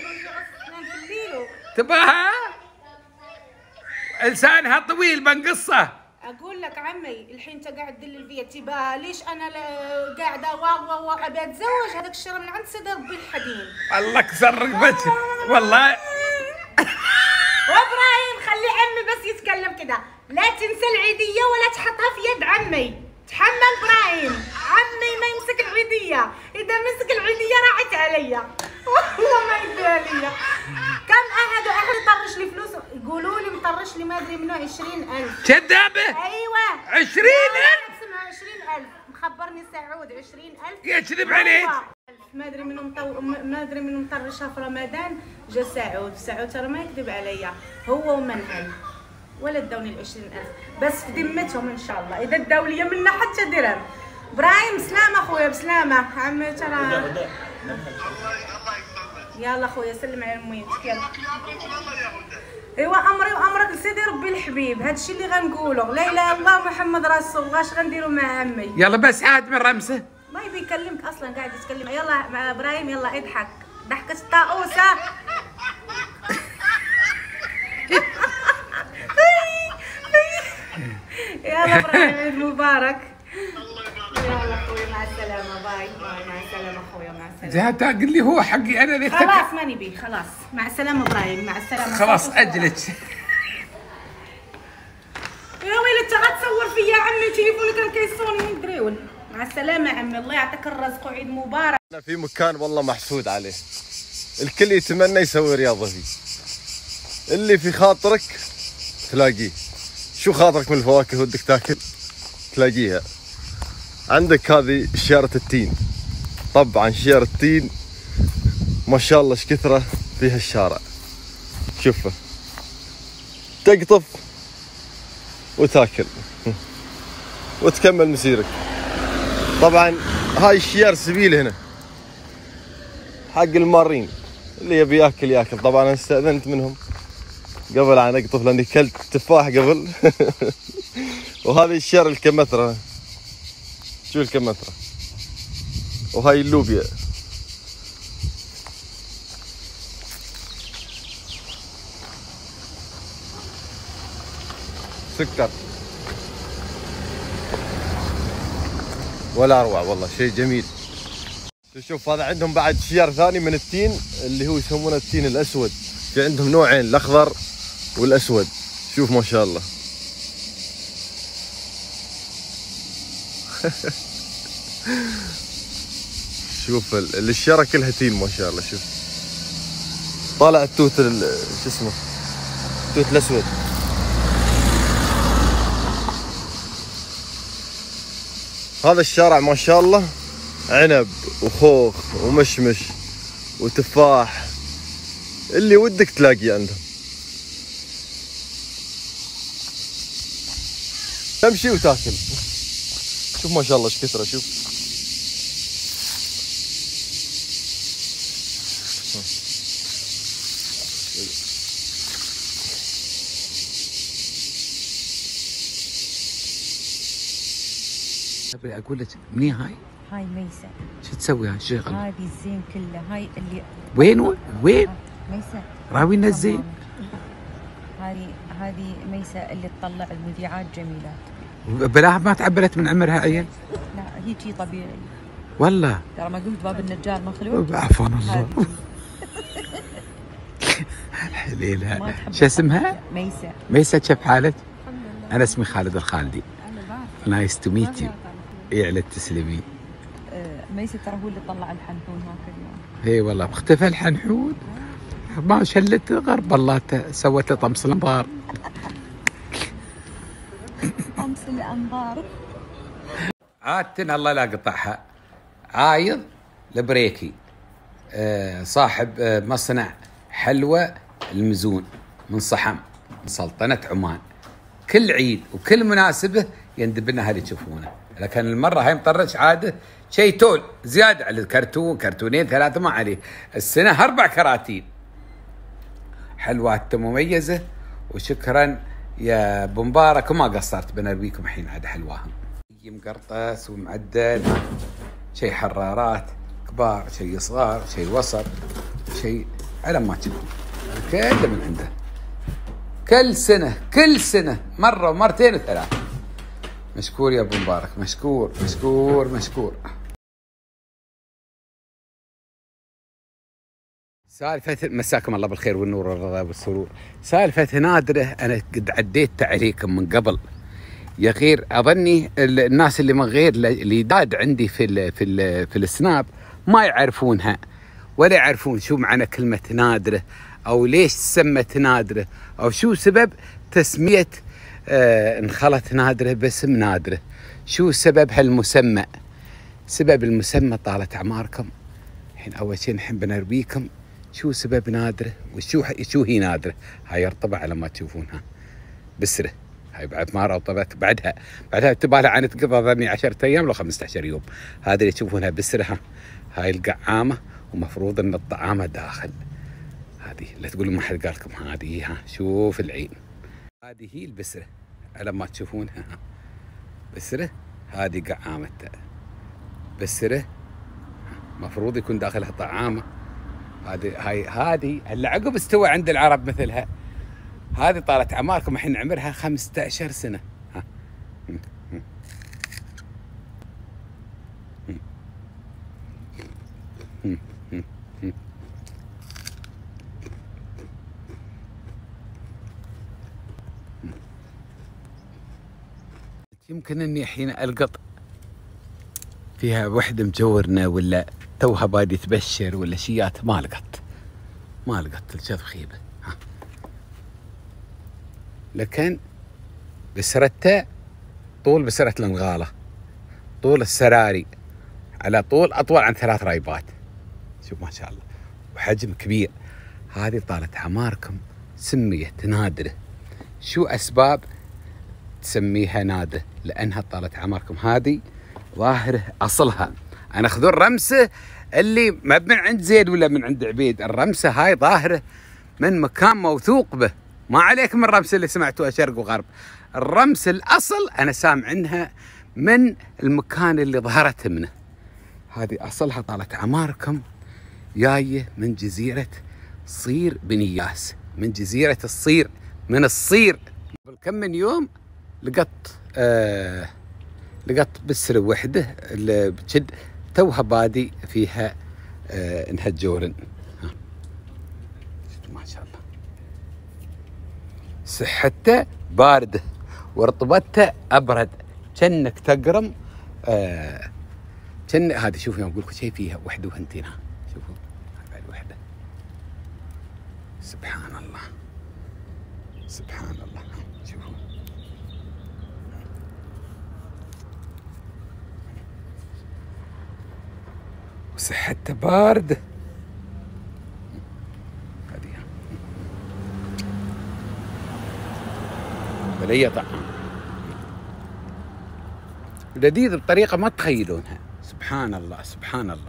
نخليله. تباها لسانها طويل بنقصه. اقول لك عمي الحين انت قاعد تدلل فيا تبا ليش انا لا- قاعده واو واو واو ابي اتزوج هذاك الشر من عند سدر بالحديد. الله كسر رقبتك والله. وابراهيم خلي عمي بس يتكلم كذا، لا تنسى العيديه ولا تحطها في يد عمي. تحمل ابراهيم، عمي ما يمسك العيديه، اذا مسك العيديه راحت عليا والله ما يديها لي. كم احد واحد يطرش لي فلوس يقولوا لي مطرش لي ما ادري منو عشرين ألف. كذابه. ايوه عشرين ألف اسمها عشرين ألف، مخبرني سعود عشرين ألف يكذب عليك. ما ادري منو مطو... ما ادري منو مطرشها في رمضان. جا سعود، سعود ترى ما يكذب عليا، هو ومنهل ولا ادوني ال عشرين ألف بس في ذمتهم ان شاء الله، اذا ادوا لي منا حتى درهم. ابراهيم سلامة اخويا بسلامة عمي ترى. الله الله يسلمك. يلا اخويا سلم على اميتك يلا. يا امرك الله يا هدى. ايوا امري وامرك لسيدي ربي الحبيب، هادشي اللي غنقولو، لا اله الا الله محمد رسول الله. اش غنديرو مع عمي؟ يلا بس عاد من رمسه. ما يبي يكلمك اصلا قاعد يتكلم. يلا مع ابراهيم يلا اضحك ضحكة الطاووسة. يلا ابراهيم عيد مبارك. يلا اخوي مع السلامة، باي باي مع السلامة اخويا مع السلامة. جهات قل لي هو حقي انا اللي خلاص ما نبي خلاص مع السلامة ابراهيم مع السلامة. خلاص اجلك. يا ويلي انت غتصور فيا يا عمي تليفوني كان كيصوني من دريول. مع السلامة يا عمي الله يعطيك الرزق وعيد مبارك. أنا في مكان والله محسود عليه، الكل يتمنى يسوي رياضة فيه، اللي في خاطرك تلاقيه. شو خاطرك من الفواكه ودك تاكل تلاقيها. عندك هذه شجرة التين، طبعا شجرة التين ما شاء الله ايش كثرة فيها الشارع. شوفه تقطف وتاكل وتكمل مسيرك. طبعا هاي الشجر سبيل هنا حق المارين، اللي يبي ياكل ياكل. طبعا انا استأذنت منهم قبل عن اقطف لاني كلت تفاح قبل. وهذه الشجر الكمثرى، شو الكمثرى، وهاي اللوبيا. سكر ولا اروع والله، شيء جميل. شوف هذا عندهم بعد شجر ثاني من التين اللي هو يسمونه التين الاسود، في عندهم نوعين الاخضر والاسود. شوف ما شاء الله. شوف الشجره كلها تين ما شاء الله. شوف طالع التوت شو اسمه التوت الاسود. هذا الشارع ما شاء الله عنب وخوخ ومشمش وتفاح، اللي ودك تلاقيه عندهم. تمشي وتاكل. شوف ما شاء الله ايش كثره. شوف ابي اقول لك منين هاي؟ هاي ميسة. شو تسوي هاي الشغل؟ هذه الزين كله، هاي اللي وين وين؟ ميسة راوينا الزين. هذه هذه ميسة اللي تطلع المذيعات جميلات. بلاها ما تعبرت من عمرها عيل. لا هي شي طبيعي والله ترى، ما قلت باب النجار مخلوق. عفوا الله. حليلها. شو اسمها؟ ميسة. ميسة كيف حالك؟ انا اسمي خالد الخالدي. نايس تو ميت يو. اي على التسليمين. ميسة ترى هو اللي طلع الحنحون هاك اليوم. اي والله اختفى الحنحون، ما شلت غرب الله سوت له طمس الانبار. طمس الانبار. عادتنا الله لا قطعها. عايض البريكي، آه صاحب آه مصنع حلوى المزون من صحم من سلطنة عمان. كل عيد وكل مناسبة يندب لنا هذه تشوفونه، لكن المرة هاي مطرش عادة شيء تول زيادة على الكرتون، كرتونين ثلاثة ما عليه. السنة أربع كراتين. حلوات مميزة وشكرا يا ابو مبارك، وما قصرت بنرويكم الحين عاد حلواهم. مقرطس ومعدل، شيء حرارات كبار، شيء صغار، شيء وسط، شيء على ما تشوفون كله من عنده. كل سنة كل سنة مرة ومرتين وثلاثة. مشكور يا ابو مبارك، مشكور مشكور مشكور. سالفة مساكم الله بالخير والنور والرضا والسرور. سالفة نادرة أنا قد عديت عليكم من قبل يا غير. أظني الناس اللي من غير اللي داد عندي في ال في ال في السناب ما يعرفونها ولا يعرفون شو معنى كلمة نادرة أو ليش سمت نادرة أو شو سبب تسمية آه انخلت نادرة باسم نادرة. شو سبب هالمسمى؟ سبب المسمى طالت أعماركم. الحين أول شيء نحن بنربيكم شو سبب نادرة وشو شو هي نادرة. هاي يرطبة على ما تشوفونها بسرة. هاي بعد ما رطبت بعدها بعدها تبالها عن تقضى ظني عشرة أيام لو خمسة عشر يوم. هذه اللي تشوفونها بسرة. هاي القعامة ومفروض ان الطعامة داخل. هذه لا تقولوا ما حد قال لكم. هذه ها شوف العين. هذه هي البسرة على ما تشوفونها بسرة. هذه قعامتها بسرة مفروض يكون داخلها طعامة. هذه هاي هذه هلا عقب استوى عند العرب مثلها. هذه طالت اعماركم الحين عمرها خمسة عشر سنة. ها يمكن اني الحين القط فيها وحده مجورنا ولا توها بادي تبشر ولا شيات. ما لقط ما لقط الجذب خيبه. ها. لكن بسرتها طول بسرة الانغاله، طول السراري على طول اطول عن ثلاث رايبات. شوف ما شاء الله وحجم كبير. هذه طالت اعماركم سميت نادرة. شو اسباب تسميها نادرة؟ لانها طالت اعماركم. هذه ظاهره اصلها انا اخذوا الرمسه اللي ما من عند زيد ولا من عند عبيد. الرمسه هاي ظاهره من مكان موثوق به. ما عليكم الرمسه اللي سمعتوها شرق وغرب. الرمس الاصل انا سامع عنها من المكان اللي ظهرت منه. هذه اصلها طالت اعماركم جايه من جزيره صير بنياس. من جزيره الصير من الصير. قبل كم من يوم لقط آه لقط بسرة وحده اللي بجد توها بادي فيها آه انها تجورن. ما شاء الله صحته بارده ورطبته ابرد. كأنك تقرم آه كأن هذه. شوفوا يوم اقول لكم شيء فيها وحده وهنتين. ها شوفوا هاي الوحده. سبحان الله سبحان الله. شوفوا وصحته بارده. هذه بلية طعم لذيذ بطريقة ما تخيلونها. سبحان الله سبحان الله.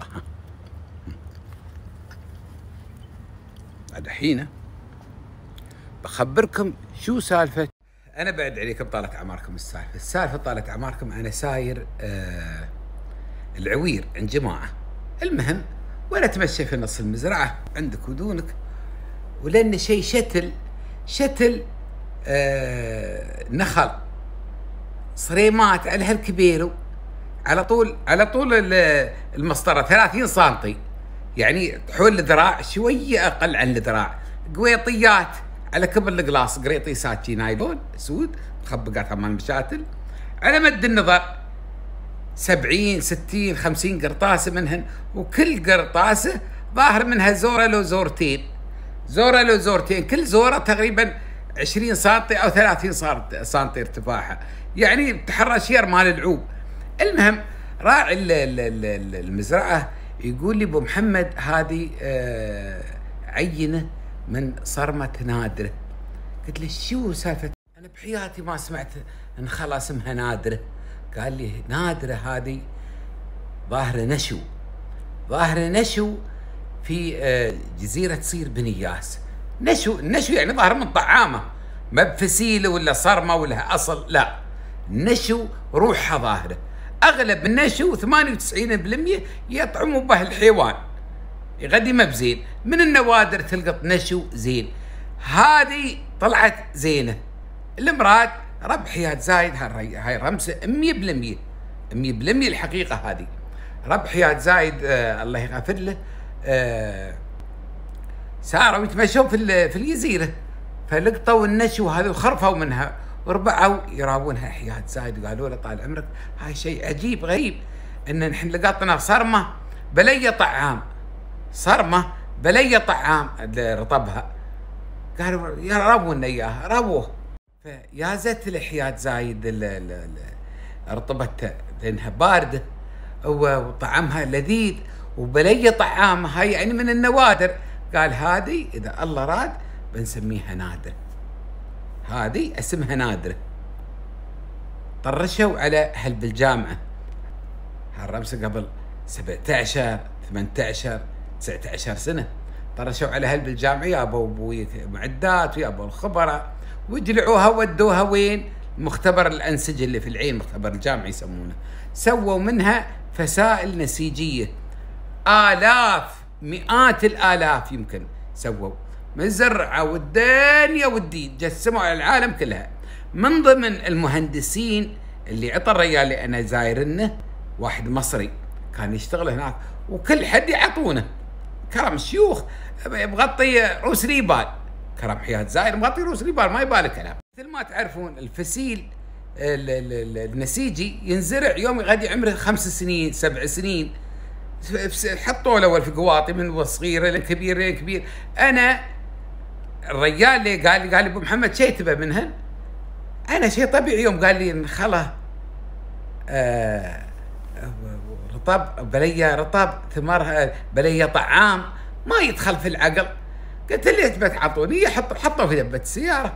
بعد حين بخبركم شو سالفة. أنا بعد عليكم طالت أعماركم السالفة. السالفة طالت أعماركم أنا ساير آه العوير عند جماعة. المهم وأنا أتمشى في نص المزرعة عندك ودونك ولأن شيء شتل شتل آه نخل صريمات على هالكبيرو على طول على طول المسطرة ثلاثين سنتي يعني حول الذراع شوية أقل عن الذراع. قويطيات على كبر القلاص قريطيسات شي نايلون سود مخبقات مال مشاتل على مد النظر سبعين ستين خمسين قرطاسة منهن. وكل قرطاسة ظاهر منها زورة لو زورتين زورة لو زورتين. كل زورة تقريبا عشرين سنتي أو ثلاثين سنتي ارتفاعها يعني تحرشير مال العوب. المهم راعي المزرعة يقول لي ابو محمد هذه آه عينة من صرمة نادرة. قلت له شو سالفة؟ أنا بحياتي ما سمعت إن خلاص اسمها نادرة. قال لي نادرة هذه ظاهرة نشو ظاهرة نشو في آه جزيرة صير بنياس. نشو نشو يعني ظاهر من طعامة ما بفسيلة ولا صرمة ولا أصل لا. نشو روحها ظاهرة. أغلب النشو ثمانية وتسعين بالمئة يطعموا به الحيوان يغدي ما بزين. من النوادر تلقط نشو زين. هذه طلعت زينة. المراد رب حياة زايد هاي هاي رمزه مية بالمية مية بالمية الحقيقه هذه. رب حياة زايد آه الله يغفر له آه ساروا يتمشون في في الجزيره، فلقطوا النشو هذه وخرفوا منها وربعوا يراونها حياة زايد وقالوا له طال عمرك هاي شيء عجيب غريب ان نحن لقطنا صرمه بلي طعام، صرمه بلي طعام رطبها. قالوا يا رونا اياها، رووه. فيا زت لحياة زايد رطبتها لانها بارده وطعمها لذيذ وبلي طعامها، هاي يعني من النوادر. قال هذه اذا الله راد بنسميها نادره، هذه اسمها نادره. طرشوا على اهل بالجامعه هالرمسه قبل سبعة عشر ثمانية عشر تسعة عشر سنه، طرشوا على اهل بالجامعه يابوا ابوي معدات ويابوا الخبراء وجلعوها ودوها وين؟ مختبر الانسجه اللي في العين، مختبر الجامعي يسمونه. سووا منها فسائل نسيجيه آلاف مئات الآلاف يمكن سووا، مزرعة والدنيا والدين جسموا على العالم كلها. من ضمن المهندسين اللي عطى الرجال اللي أنا زايرنه واحد مصري كان يشتغل هناك، وكل حد يعطونه كرم شيوخ مغطي روس ليبال. كرم حياة زاير مغطي روس ليبال ما يبالي كلام. مثل ما تعرفون الفسيل النسيجي ينزرع يوم يغادي عمره خمس سنين سبع سنين، حطوا له في قواطي من صغيره لكبير لكبير. انا الرجال اللي قال لي قال لي ابو محمد شيء تبى منهن؟ انا شيء طبيعي. يوم قال لي خله آه رطب بليه رطب ثمرها بليه طعام ما يدخل في العقل. قلت لي تبى تعطوني؟ حطوا حطوا في دبه السياره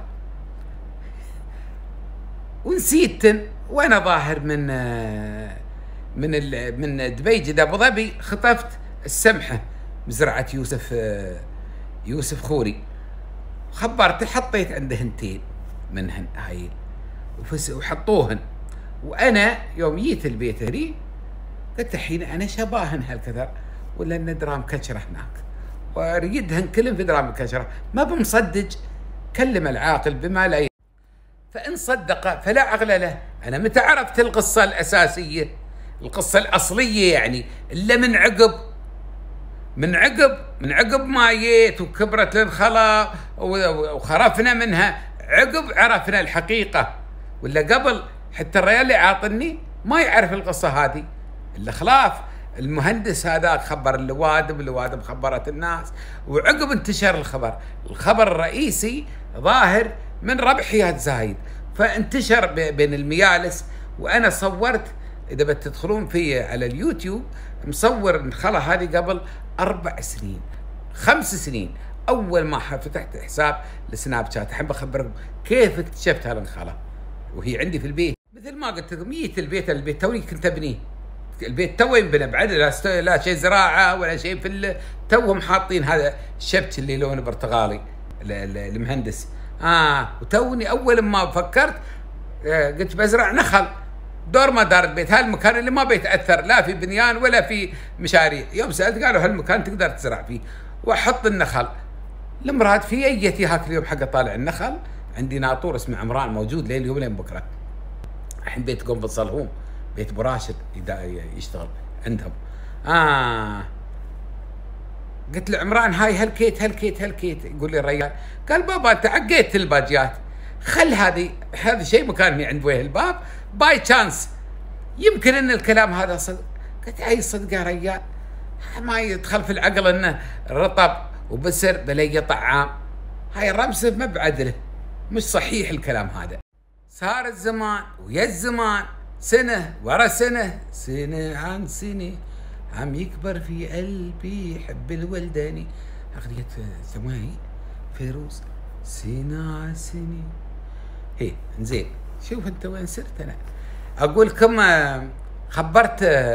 ونسيتن. وانا ظاهر من آه من من دبي جدا ابو ظبي خطفت السمحه مزرعه يوسف يوسف خوري، خبرت حطيت عنده هنتين منهن هاي وحطوهن. وانا يوم جيت البيت هني قلت الحين انا شباهن هالكثر ولا ان درام كشره هناك واريدهن كلهم في درام كشره، ما بمصدق. كلم العاقل بما لا ي... فان صدق فلا عقل له. انا متى عرفت القصه الاساسيه القصة الأصلية يعني إلا من عقب من عقب من عقب ما جيت وكبرت للخلا وخرفنا منها، عقب عرفنا الحقيقة. ولا قبل حتى الرجال اللي عاطني ما يعرف القصة هذه إلا خلاف المهندس هذاك خبر اللوادم، اللوادم خبرت الناس، وعقب انتشر الخبر. الخبر الرئيسي ظاهر من ربع حياة زايد، فانتشر بين الميالس. وأنا صورت إذا بتدخلون في على اليوتيوب مصور الخلا هذه قبل أربع سنين خمس سنين أول ما فتحت حساب السناب شات. أحب أخبركم كيف اكتشفت هالخلا وهي عندي في البيت. مثل ما قلت لكم جيت البيت البيت توني كنت أبنيه، البيت تو ينبنى بعد لا لا شيء زراعة ولا شيء في توهم حاطين هذا الشبك اللي لونه برتقالي المهندس. آه وتوني أول ما فكرت آه قلت بزرع نخل دور ما دار البيت، هالمكان اللي ما بيتاثر لا في بنيان ولا في مشاريع. يوم سالت قالوا هالمكان تقدر تزرع فيه واحط النخل. المراد في ايتي هاك اليوم حق طالع النخل عندي ناطور اسمه عمران موجود لين اليوم لين بكره. الحين بيت قنبل صلهوم بيت ابو راشد يشتغل عندهم. اه قلت له عمران هاي هالكيت هالكيت هالكيت. يقول لي الرجال قال بابا انت عقيت الباجيات، خل هذه هذا شيء مكان عند وجه الباب باي تشانس يمكن ان الكلام هذا صدق. قلت اي صدق يا رجال ما يدخل في العقل انه رطب وبسر بلي طعام. هاي الرمسه ما بعدله، مش صحيح الكلام هذا. صار الزمان ويا الزمان سنه ورا سنه سنه عن سنه عم يكبر في قلبي حب الولداني. اغنيه سماهي فيروز سنه عن سنه. هي زين شوف انت وين صرت. انا اقول لكم خبرت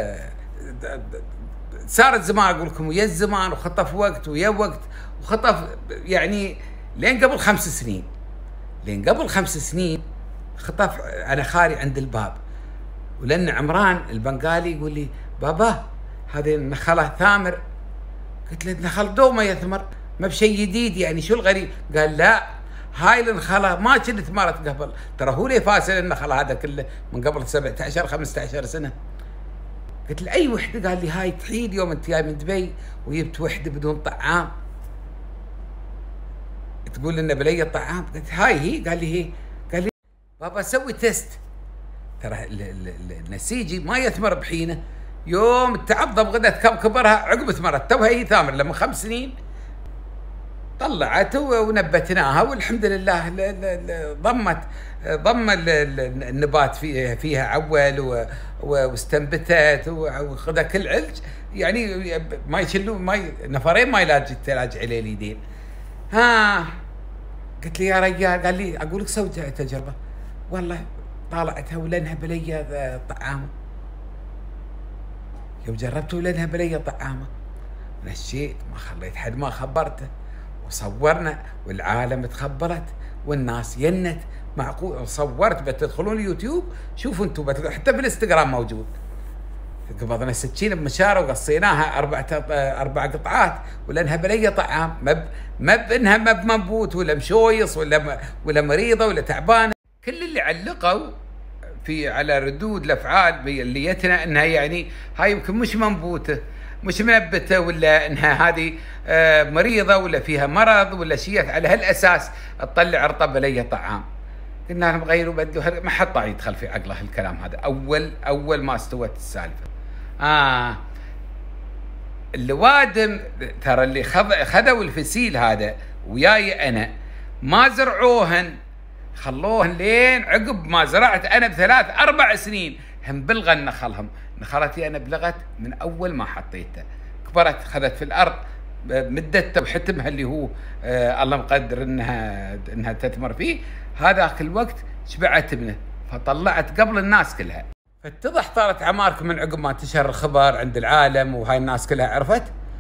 صار الزمان اقول لكم ويا الزمان وخطف وقت ويا وقت وخطف يعني لين قبل خمس سنين لين قبل خمس سنين خطف انا خاري عند الباب. ولان عمران البنغالي يقول لي بابا هذه النخله ثامر. قلت له النخل دوما يثمر ما بشيء جديد يعني شو الغريب؟ قال لا هاي النخله ما كنت مرت قبل، ترى هو لي فاسل النخل هذا كله من قبل سبعة عشر خمسة عشر سنه. قلت له اي وحده؟ قال لي هاي تعيد يوم انت جاي من دبي وجبت وحده بدون طعام تقول لنا بلي طعام. قلت هاي هي؟ قال لي هي. قال لي بابا سوي تيست، ترى النسيجي ما يثمر بحينه، يوم تعضب غدت كم كبرها عقب ثمرت، توها هي ثامر لما خمس سنين طلعت ونبتناها والحمد لله ضمت ضم النبات فيها عول واستنبتت وخذها كل علج، يعني ما يشلون ما نفرين ما يلاج تلاج عليه اليدين. ها قلت لي يا رجال، قال لي اقول لك سوي تجربه، والله طالعتها ولانها بليه طعامه. يوم جربته ولانها بليه طعامه مشيت ما خليت حد ما خبرته، وصورنا والعالم تخبرت والناس ينت. معقول صورت بتدخلون اليوتيوب شوفوا انتم، حتى بالانستغرام موجود. قبضنا سكين بمشاره وقصيناها اربع اربع قطعات ولانها بليه طعام، ما ما بانها ما بمنبوت ولا مشويص ولا ولا مريضه ولا تعبانه. كل اللي علقوا في على ردود الافعال اللي جتنا انها يعني هاي يمكن مش منبوته مش منبته، ولا انها هذه مريضه ولا فيها مرض ولا شيء، على هالاساس تطلع رطب بليه طعام. قلنا لهم غيروا بدوا، ما حد طاع يدخل في عقله الكلام هذا اول اول ما استوت السالفه. اه اللوادم ترى اللي خذوا الفسيل هذا وياي انا ما زرعوهن، خلوهن لين عقب ما زرعت انا بثلاث اربع سنين هم بلغى نخلهم. نخلتي انا بلغت من اول ما حطيتها، كبرت خذت في الارض مدتها وحتمها اللي هو آه الله مقدر انها انها تثمر فيه، هذاك الوقت شبعت منه فطلعت قبل الناس كلها. فاتضح طالت عماركم من عقب ما انتشر الخبر عند العالم وهاي الناس كلها عرفت،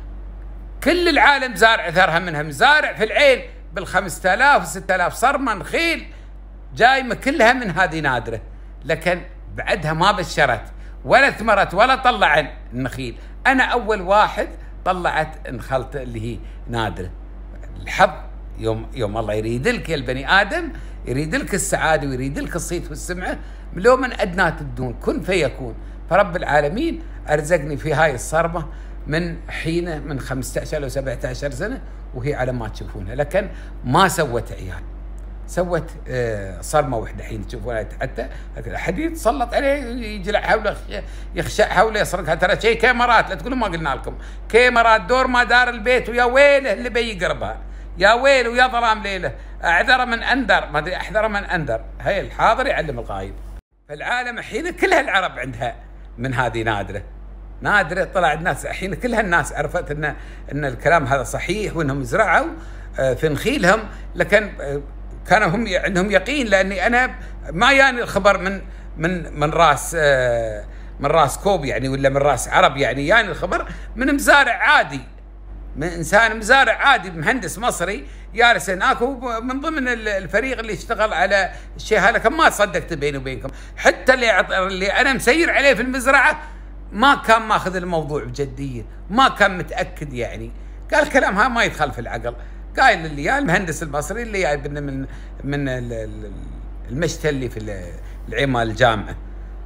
كل العالم زارع ثرها منها، مزارع في العين بالخمسة آلاف وستة آلاف صرمة نخيل جايمة كلها من هذه نادرة، لكن بعدها ما بشرت ولا ثمرت ولا طلع النخيل. أنا أول واحد طلعت نخلت اللي هي نادرة. الحظ يوم يوم الله يريد لك يا البني آدم، يريد لك السعادة ويريد لك الصيت والسمعة، لو من أدنى تدون كن فيكون. فرب العالمين أرزقني في هاي الصرمة من حينه من خمسة عشر أو سبعة عشر سنة وهي على ما تشوفونها، لكن ما سوت عيال، سوت صرمة وحدة حين تشوفونها حتى أحد يتسلط عليه يجلع حوله يخشع حوله يسرقها. ترى شيء كاميرات، لا تقولوا ما قلنا لكم، كاميرات دور ما دار البيت، ويا ويله اللي بيقربها، يا ويل ويا ظلام ليله. أعذر من أنذر، ما أدري أحذر من أنذر، هي الحاضر يعلم الغايب. فالعالم الحين كلها العرب عندها من هذه نادرة نادرة. طلع الناس الحين كلها الناس عرفت ان ان الكلام هذا صحيح وانهم زرعوا في نخيلهم، لكن كانوا هم عندهم يقين، لاني انا ما ياني الخبر من من من راس من راس كوب يعني ولا من راس عرب، يعني ياني الخبر من مزارع عادي، من انسان مزارع عادي مهندس مصري جالس هناك من ضمن الفريق اللي اشتغل على الشيء هذا. لكن ما صدقت بيني وبينكم، حتى اللي اللي انا مسير عليه في المزرعه ما كان ماخذ الموضوع بجديه، ما كان متاكد، يعني قال كلام ها ما يدخل في العقل. قايل اللي يا المهندس المصري اللي جايب لنا من من المشتى اللي في العمال الجامعه.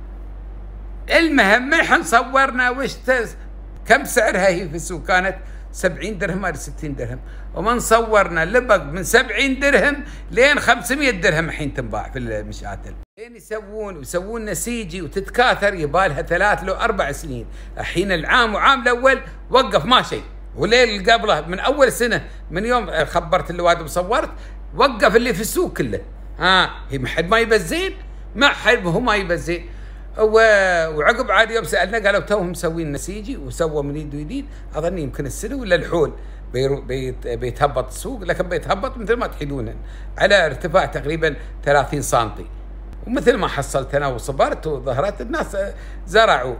المهم احنا صورنا وش كم سعرها هي في السوق، كانت سبعين درهم ولا ستين درهم، ومن صورنا لبق من سبعين درهم لين خمسمية درهم الحين تنباع في المشاتل. لين يسوون ويسوون نسيجي وتتكاثر يبالها ثلاث لو اربع سنين. الحين العام وعام الاول وقف ما شيء، وليل اللي قبله من اول سنه من يوم خبرت اللواد وصورت وقف اللي في السوق كله. ها هي ما حد ما يبزين، ما حد هو ما يبزين. وعقب عاد يوم سالنا قالوا توهم مسوين نسيجي وسووا من يد ويدين، اظن يمكن السنه ولا الحول بيت بيتهبط السوق، لكن بيتهبط مثل ما تحيدونه على ارتفاع تقريبا ثلاثين سنتي. ومثل ما حصلت انا وصبرت وظهرت الناس زرعوا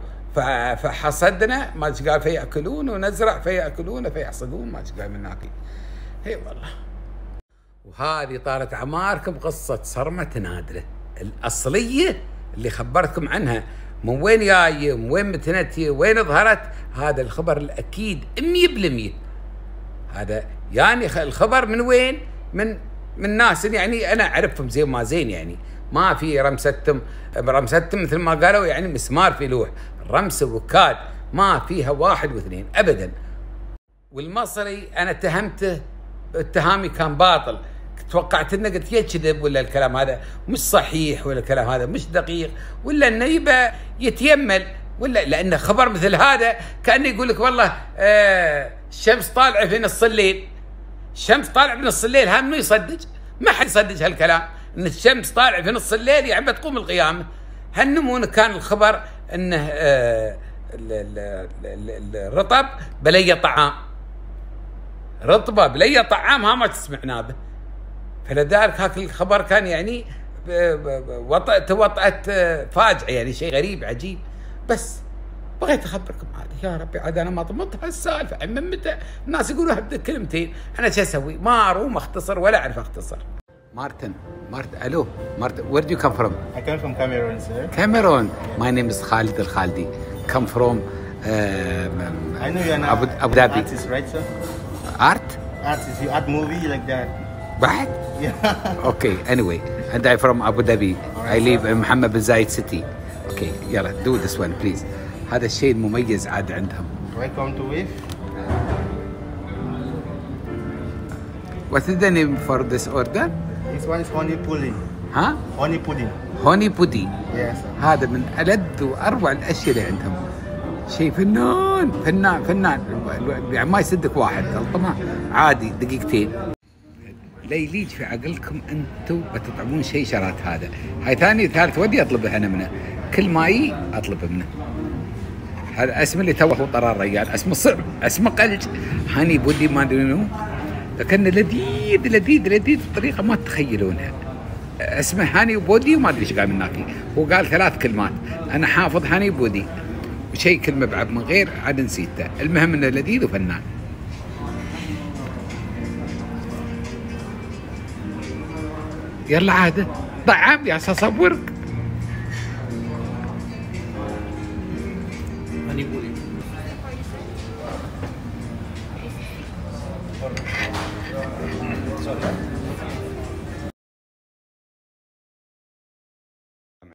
فحصدنا ما قال فيأكلون، ونزرع فيأكلون فيحصدون ما قال من ناكل. اي والله. وهذه طالت عماركم قصه صرمه نادره الاصليه اللي خبرتكم عنها، من وين جايه من وين متنتيه وين ظهرت، هذا الخبر الاكيد مية بالمية. هذا يعني الخبر من وين؟ من من ناس يعني انا اعرفهم زين ما زين، يعني ما في رمستهم رمستهم مثل ما قالوا يعني مسمار في لوح، رمس وكاد ما فيها واحد واثنين ابدا. والمصري انا اتهمته اتهامي كان باطل، توقعت انه قلت يكذب ولا الكلام هذا مش صحيح ولا الكلام هذا مش دقيق ولا انه يبى يتيمل ولا، لانه خبر مثل هذا كانه يقول لك والله آه الشمس طالعه في نص الليل، الشمس طالعه في نص الليل، ها منو يصدق؟ ما حد يصدق هالكلام ان الشمس طالعه في نص الليل يعني بتقوم القيامه. هالنمون كان الخبر انه آه الرطب بلي طعام، رطبه بلي طعام ها ما تسمعنا به. فلذلك هاك الخبر كان يعني وطأت وطأت فاجعه، يعني شيء غريب عجيب. بس بغيت اخبركم هذا، يا ربي عاد انا ما ضمنت هالسالفه من متى الناس يقولوها بكلمتين، انا شو اسوي؟ ما اروم اختصر ولا اعرف اختصر. مارتن مارتن الو مارتن where do you come from? I come from Cameroon, sir. Cameroon. My name is Khalid Al Khaldi. Come from uh, I know you're an Abu, Abu Dhabi. artist, right, sir? Art? Artist, you art movie like that. Right? Yeah. Okay, anyway. And I'm from Abu Dhabi. I live in Mohammed bin Zayed city. Okay, يلا do this one please. هذا الشيء المميز عاد عندهم. Welcome to Wave. What is the name for this order? This one is honey pudding. ها؟ Honey pudding. هوني بودي. Yes, sir. هذا من ألذ وأروع الأشياء اللي عندهم. شيء فنان فنان فنان، يعني ما يصدق واحد الطمع عادي دقيقتين. لا يليج في عقلكم انتم بتطعمون شيء شرات هذا. هاي ثاني ثالث ودي اطلبه انا منه، كل ما يجي اطلب منه. هذا اسم اللي توه طرى الرجال، اسمه صعب، اسمه قلج، هاني بودي ما ادري منو، لكن لذيذ لذيذ لذيذ بطريقه ما تتخيلونها. اسمه هاني بودي وما ادري ايش قال من هناك، هو قال ثلاث كلمات، انا حافظ هاني بودي وشيء كلمه بعد من غير عاد نسيته، المهم انه لذيذ وفنان. يلا عاد طعام يا اصورك. هاني بودي. Sorry.